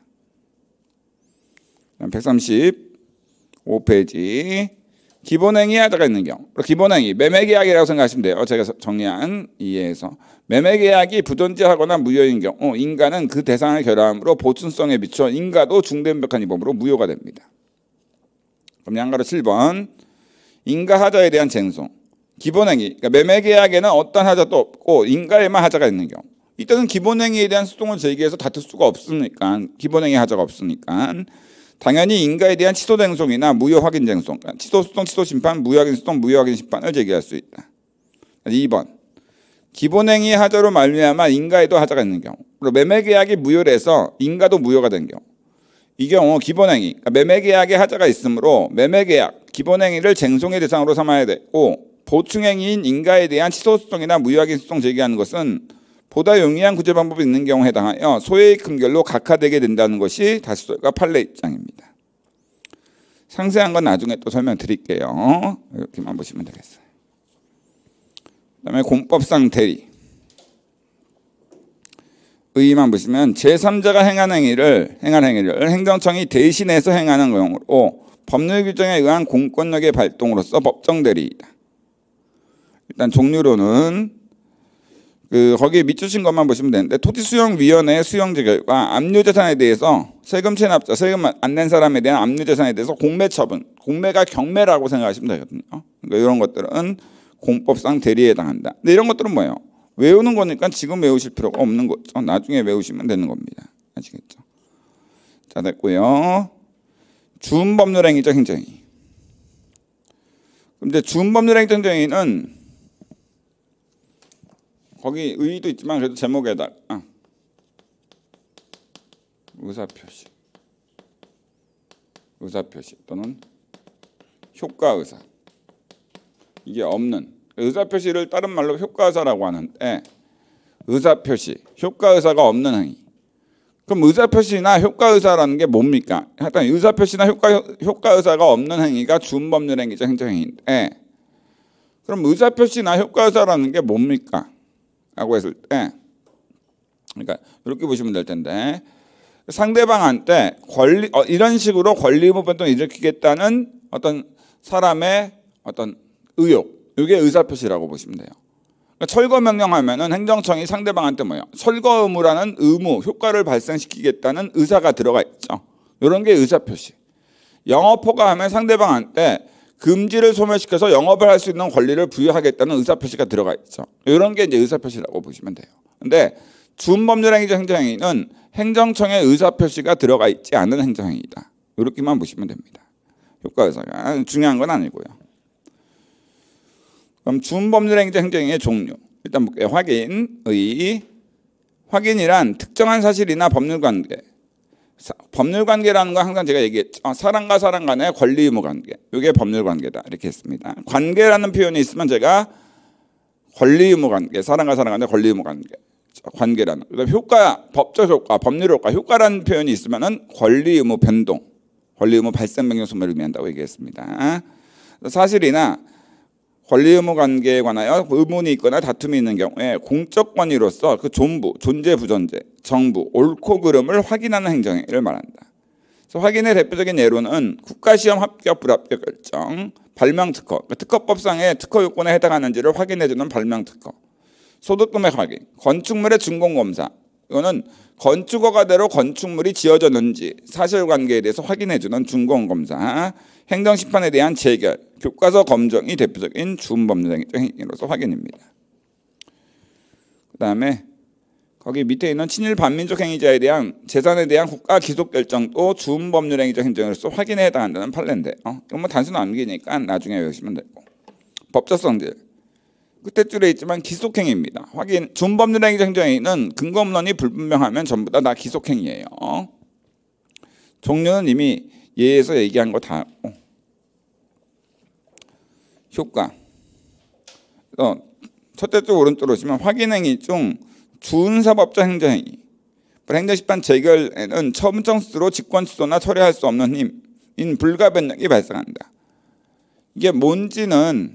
백삼십오 페이지 기본행위 하자가 있는 경우 기본행위 매매계약이라고 생각하시면 돼요. 제가 정리한 이해에서 매매계약이 부존재하거나 무효인 경우 인가는 그 대상을 결함으로 보충성에 비춰 인가도 중대인백한 위법으로 무효가 됩니다. 그럼 양가로 칠 번 인가 하자에 대한 쟁송 기본행위 그러니까 매매계약에는 어떤 하자도 없고 인가에만 하자가 있는 경우 이때는 기본행위에 대한 소송을 제기해서 다툴 수가 없으니까 기본행위 하자가 없으니까 당연히 인가에 대한 취소 쟁송이나 무효 확인 쟁송, 취소 소송, 취소 심판, 무효 확인 소송, 무효 확인 심판을 제기할 수 있다. 이 번 기본행위 하자로 말미암아 인가에도 하자가 있는 경우, 그리고 매매계약이 무효돼서 인가도 무효가 된 경우, 이 경우 기본행위, 그러니까 매매계약에 하자가 있으므로 매매계약, 기본행위를 쟁송의 대상으로 삼아야 되고 보충행위인 인가에 대한 취소 소송이나 무효 확인 소송 제기하는 것은 보다 용이한 구제 방법이 있는 경우에 해당하여 소액 금결로 각하되게 된다는 것이 다시솔과 판례 입장입니다. 상세한 건 나중에 또 설명드릴게요. 이렇게만 보시면 되겠어요. 그다음에 공법상 대리. 의의만 보시면 제삼자가 행한 행위를 행한 행위를 행정청이 대신해서 행하는 경우로 법률 규정에 의한 공권력의 발동으로서 법정 대리이다. 일단 종류로는 그 거기에 밑주신 것만 보시면 되는데 토지수용위원회의 수용제 결과 압류재산에 대해서 세금 체납자, 세금 안 낸 사람에 대한 압류재산에 대해서 공매 처분, 공매가 경매라고 생각하시면 되거든요. 그러니까 이런 것들은 공법상 대리에 해당한다. 근데 이런 것들은 뭐예요? 외우는 거니까 지금 외우실 필요가 없는 거죠. 나중에 외우시면 되는 겁니다. 아시겠죠? 자, 됐고요. 준법률행위적 행정행위. 그럼 이제 준법률행위적 행정행위는 거기 의의도 있지만 그래도 제목에다가 아, 의사표시, 의사표시 또는 효과의사, 이게 없는 의사표시를 다른 말로 효과의사라고 하는데, 의사표시, 효과의사가 없는 행위. 그럼 의사표시나 효과의사라는 게 뭡니까? 하여튼 의사표시나 효과, 효과의사가 없는 행위가 준법률행위적 행정행위인데, 그럼 의사표시나 효과의사라는 게 뭡니까? 라고 했을 때, 그러니까 이렇게 보시면 될 텐데, 상대방한테 권리, 어, 이런 식으로 권리 의무 변동을 일으키겠다는 어떤 사람의 어떤 의욕, 이게 의사표시라고 보시면 돼요. 그러니까 철거 명령하면은 행정청이 상대방한테 뭐예요? 철거 의무라는 의무, 효과를 발생시키겠다는 의사가 들어가 있죠. 이런 게 의사표시. 영업 허가하면 상대방한테 금지를 소멸시켜서 영업을 할 수 있는 권리를 부여하겠다는 의사표시가 들어가 있죠. 이런 게 이제 의사표시라고 보시면 돼요. 근데 준법률행위적 행정행위는 행정청의 의사표시가 들어가 있지 않은 행정행위다. 이렇게만 보시면 됩니다. 효과의사가 중요한 건 아니고요. 그럼 준법률행위적 행정행위의 종류. 일단 볼게요. 확인, 의. 확인이란 특정한 사실이나 법률관계. 법률관계라는 건 항상 제가 얘기했죠. 사람과 사람 간의 권리 의무 관계. 이게 법률관계다. 이렇게 했습니다. 관계라는 표현이 있으면 제가 권리 의무 관계, 사람과 사람 간의 권리 의무 관계. 관계라는. 그다음에 효과, 법적 효과, 법률 효과, 효과라는 표현이 있으면은 권리 의무 변동, 권리 의무 발생 변경 소멸을 의미한다고 얘기했습니다. 사실이나 권리 의무 관계에 관하여 의문이 있거나 다툼이 있는 경우에 공적 권위로서 그 존부, 존재 부존재, 정부, 옳고 그름을 확인하는 행정행위를 말한다. 그래서 확인의 대표적인 예로는 국가시험 합격 불합격 결정, 발명특허, 그러니까 특허법상의 특허 요건에 해당하는지를 확인해주는 발명특허, 소득금액 확인, 건축물의 준공검사, 이거는 건축허가대로 건축물이 지어졌는지 사실관계에 대해서 확인해주는 준공검사, 행정심판에 대한 재결, 교과서 검정이 대표적인 준법률행위적 행위로서 확인입니다. 그 다음에 거기 밑에 있는 친일 반민족 행위자에 대한 재산에 대한 국가 기속 결정도 준법률행위적 행정으로서 확인에 해당한다는 판례인데, 어? 이건 뭐 단순 암기니까 나중에 외우시면 되고. 법적 성질. 끝에 줄에 있지만 기속행위입니다. 확인, 준법률행위적 행정행위는 근거문헌이 불분명하면 전부 다 다 기속행위예요. 종류는 이미 예에서 얘기한 거 다 하고. 효과. 어, 첫째 줄 오른쪽으로 오시면 확인행위 중 준사법적 행정행위, 행정심판 재결에는 첨정수로 직권 취소나 처리할 수 없는 힘인 불가변력이 발생한다. 이게 뭔지는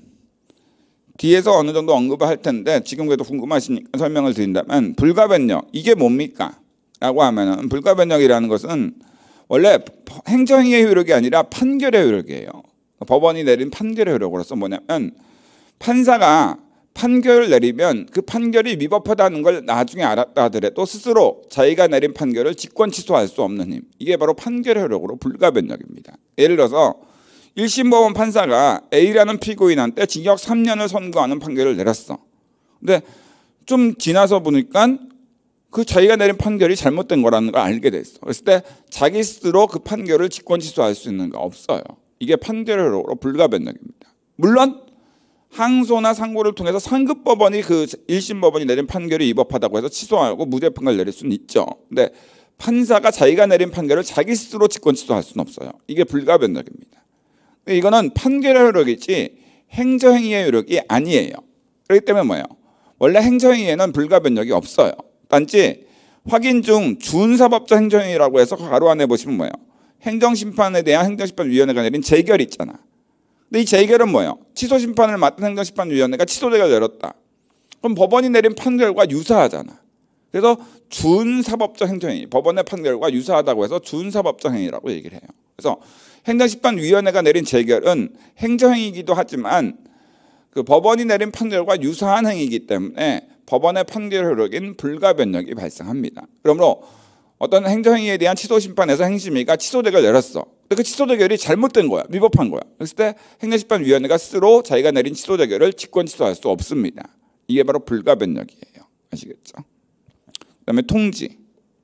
뒤에서 어느 정도 언급을 할 텐데 지금 그래도 궁금하시니까 설명을 드린다면, 불가변력, 이게 뭡니까? 라고 하면은 불가변력이라는 것은 원래 행정행위의 효력이 아니라 판결의 효력이에요. 법원이 내린 판결의 효력으로서 뭐냐면, 판사가 판결을 내리면 그 판결이 위법하다는 걸 나중에 알았다 하더라도 스스로 자기가 내린 판결을 직권 취소할 수 없는 힘, 이게 바로 판결의 효력으로 불가변력입니다. 예를 들어서 일 심 법원 판사가 A라는 피고인한테 징역 삼 년을 선고하는 판결을 내렸어. 근데 좀 지나서 보니까 그 자기가 내린 판결이 잘못된 거라는 걸 알게 됐어. 그랬을 때 자기 스스로 그 판결을 직권 취소할 수 있는 거 없어요. 이게 판결의 효력으로 불가변력입니다. 물론 항소나 상고를 통해서 상급 법원이 그 일 심 법원이 내린 판결이 위법하다고 해서 취소하고 무죄 판결을 내릴 수는 있죠. 근데 판사가 자기가 내린 판결을 자기 스스로 직권 취소할 수는 없어요. 이게 불가변력입니다. 이거는 판결의 효력이지 행정행위의 효력이 아니에요. 그렇기 때문에 뭐예요? 원래 행정행위에는 불가변력이 없어요. 단지 확인 중 준사법적 행정행위라고 해서 가로 안에 보시면 뭐예요? 행정심판에 대한 행정심판위원회가 내린 재결이 있잖아. 근데 이 재결은 뭐예요? 취소심판을 맡은 행정심판위원회가 취소재결을 내렸다. 그럼 법원이 내린 판결과 유사하잖아. 그래서 준사법적 행정행위, 법원의 판결과 유사하다고 해서 준사법적 행위라고 얘기를 해요. 그래서 행정심판위원회가 내린 재결은 행정행위이기도 하지만 그 법원이 내린 판결과 유사한 행위이기 때문에 법원의 판결 효력인 불가변력이 발생합니다. 그러므로 어떤 행정행위에 대한 취소심판에서 행심위가 취소재결을 내렸어. 근데 그 취소재결이 잘못된 거야. 위법한 거야. 그랬을 때 행정심판위원회가 스스로 자기가 내린 취소재결을 직권 취소할 수 없습니다. 이게 바로 불가변력이에요. 아시겠죠? 그다음에 통지.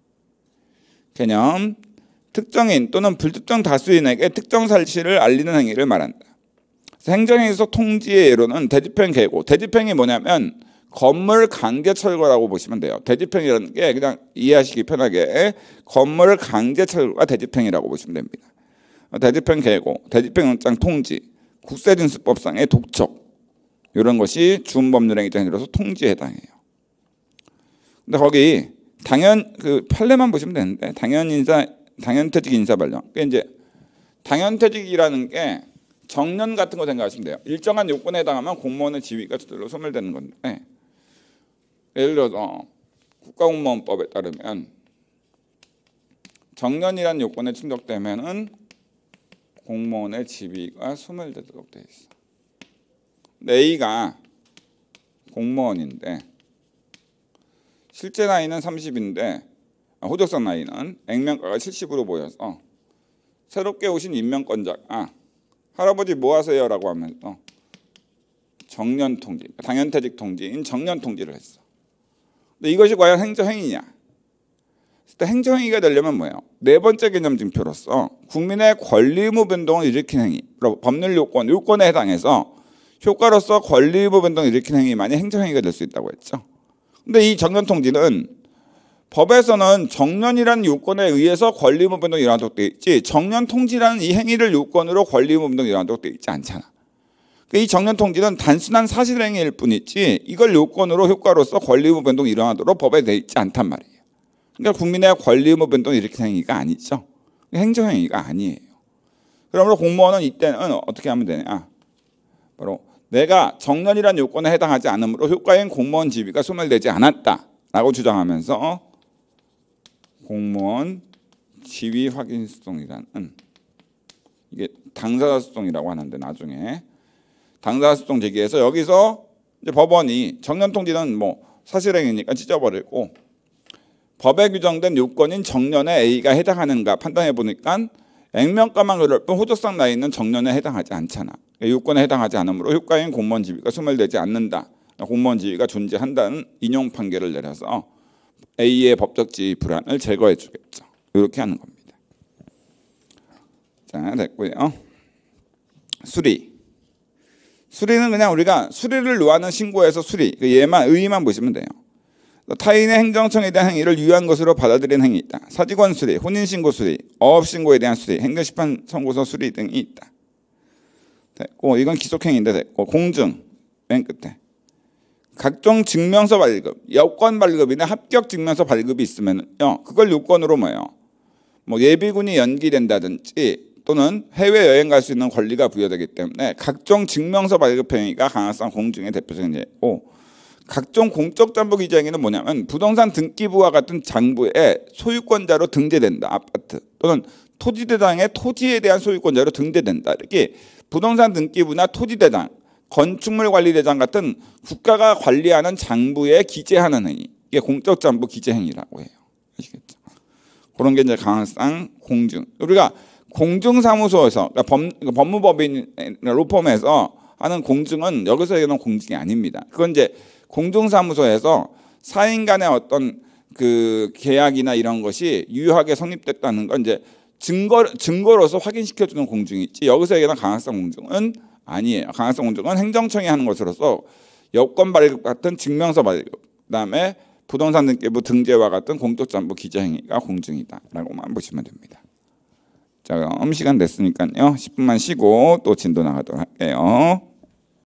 개념. 특정인 또는 불특정 다수인에게 특정 사실을 알리는 행위를 말한다. 행정행위에서 통지의 예로는 대집행 계고, 대집행이 뭐냐면 건물 강제 철거라고 보시면 돼요. 대집행이라는 게 그냥 이해하시기 편하게 건물 강제 철거가 대집행이라고 보시면 됩니다. 대집행 계고, 대집행 영장 통지, 국세징수법상의 독촉, 이런 것이 준법률행위자 행위로서 통지에 해당해요. 근데 거기 당연 그 판례만 보시면 되는데 당연 인사, 당연퇴직 인사 발령. 그러니까 이제 당연퇴직이라는 게 정년 같은 거 생각하시면 돼요. 일정한 요건에 해당하면 공무원의 지위가 저절로 소멸되는 건데, 예를 들어서 국가공무원법에 따르면 정년이라는 요건에 충족되면은 공무원의 지위가 소멸되도록 돼 있어. 근데 A가 공무원인데 실제 나이는 삼십인데 호적성 나이는 액면가가 칠십으로 보여서 새롭게 오신 임명권자가 할아버지 뭐 하세요? 라고 하면서 정년 통지, 당연퇴직 통지인 정년 통지를 했어. 근데 이것이 과연 행정행위냐? 행정행위가 되려면 뭐예요? 네 번째 개념 증표로서 국민의 권리 의무 변동을 일으킨 행위, 법률 요건, 요건에 해당해서 효과로서 권리 의무 변동을 일으킨 행위만이 행정행위가 될 수 있다고 했죠. 근데 이 정년 통지는 법에서는 정년이라는 요건에 의해서 권리 의무 변동이 일어나도록 되어 있지, 정년 통지라는 이 행위를 요건으로 권리 의무 변동이 일어나도록 되어 있지 않잖아. 이 정년 통지는 단순한 사실 행위일 뿐이지 이걸 요건으로 효과로서 권리 의무 변동이 일어나도록 법에 되어 있지 않단 말이에요. 그러니까 국민의 권리 의무 변동을 일으킨 행위가 아니죠. 행정행위가 아니에요. 그러므로 공무원은 이때는 어떻게 하면 되냐? 바로 내가 정년이라는 요건에 해당하지 않으므로 효과인 공무원 지위가 소멸되지 않았다라고 주장하면서 공무원 지위 확인 소송이라는, 이게 당사자 소송이라고 하는데 나중에 당사자 소송 제기해서 여기서 이제 법원이 정년 통지는 뭐 사실행위니까 찢어버리고 법에 규정된 요건인 정년에 A가 해당하는가 판단해 보니까 액면가만 그럴 뿐 호적상 나이는 정년에 해당하지 않잖아. 요건에 해당하지 않으므로 효과인 공무원 지위가 소멸되지 않는다. 공무원 지위가 존재한다는 인용 판결을 내려서 A의 법적 지위 불안을 제거해 주겠죠. 이렇게 하는 겁니다. 자, 됐고요. 수리. 수리는 그냥 우리가 수리를 요하는 신고에서 수리, 얘만 의의만 보시면 돼요. 타인의 행정청에 대한 행위를 유한 것으로 받아들이는 행위 있다. 사직원 수리, 혼인신고 수리, 어업신고에 대한 수리, 행정심판 선고서 수리 등이 있다. 됐고, 이건 기속행위인데 됐고, 공증, 맨 끝에. 각종 증명서 발급, 여권 발급이나 합격 증명서 발급이 있으면요, 그걸 요건으로 뭐예요? 뭐 예비군이 연기된다든지 또는 해외여행 갈 수 있는 권리가 부여되기 때문에 각종 증명서 발급 행위가 강화성 공증의 대표적인 예고, 각종 공적 담보 기재 행위는 뭐냐면 부동산 등기부와 같은 장부의 소유권자로 등재된다. 아파트 또는 토지대장의 토지에 대한 소유권자로 등재된다. 이렇게 부동산 등기부나 토지대장, 건축물관리대장 같은 국가가 관리하는 장부에 기재하는 행위, 이게 공적 담보 기재 행위라고 해요. 아시겠죠? 그런 게 이제 강화상 공증. 우리가 공증사무소에서 그러니까 법, 법무법인 로펌에서 하는 공증은 여기서 얘기하는 공증이 아닙니다. 그건 이제 공증사무소에서 사인 간의 어떤 그 계약이나 이런 것이 유효하게 성립됐다는 건 이제 증거 증거로서 확인시켜주는 공증이지, 여기서 얘기하는 강화성 공증은 아니에요. 강화성 공증은 행정청이 하는 것으로서 여권 발급 같은 증명서 발급, 그다음에 부동산 등기부 등재와 같은 공적 정보 기재 행위가 공증이다라고만 보시면 됩니다. 자, 그럼 시간 됐으니까요. 십 분만 쉬고 또 진도 나가도록 할게요.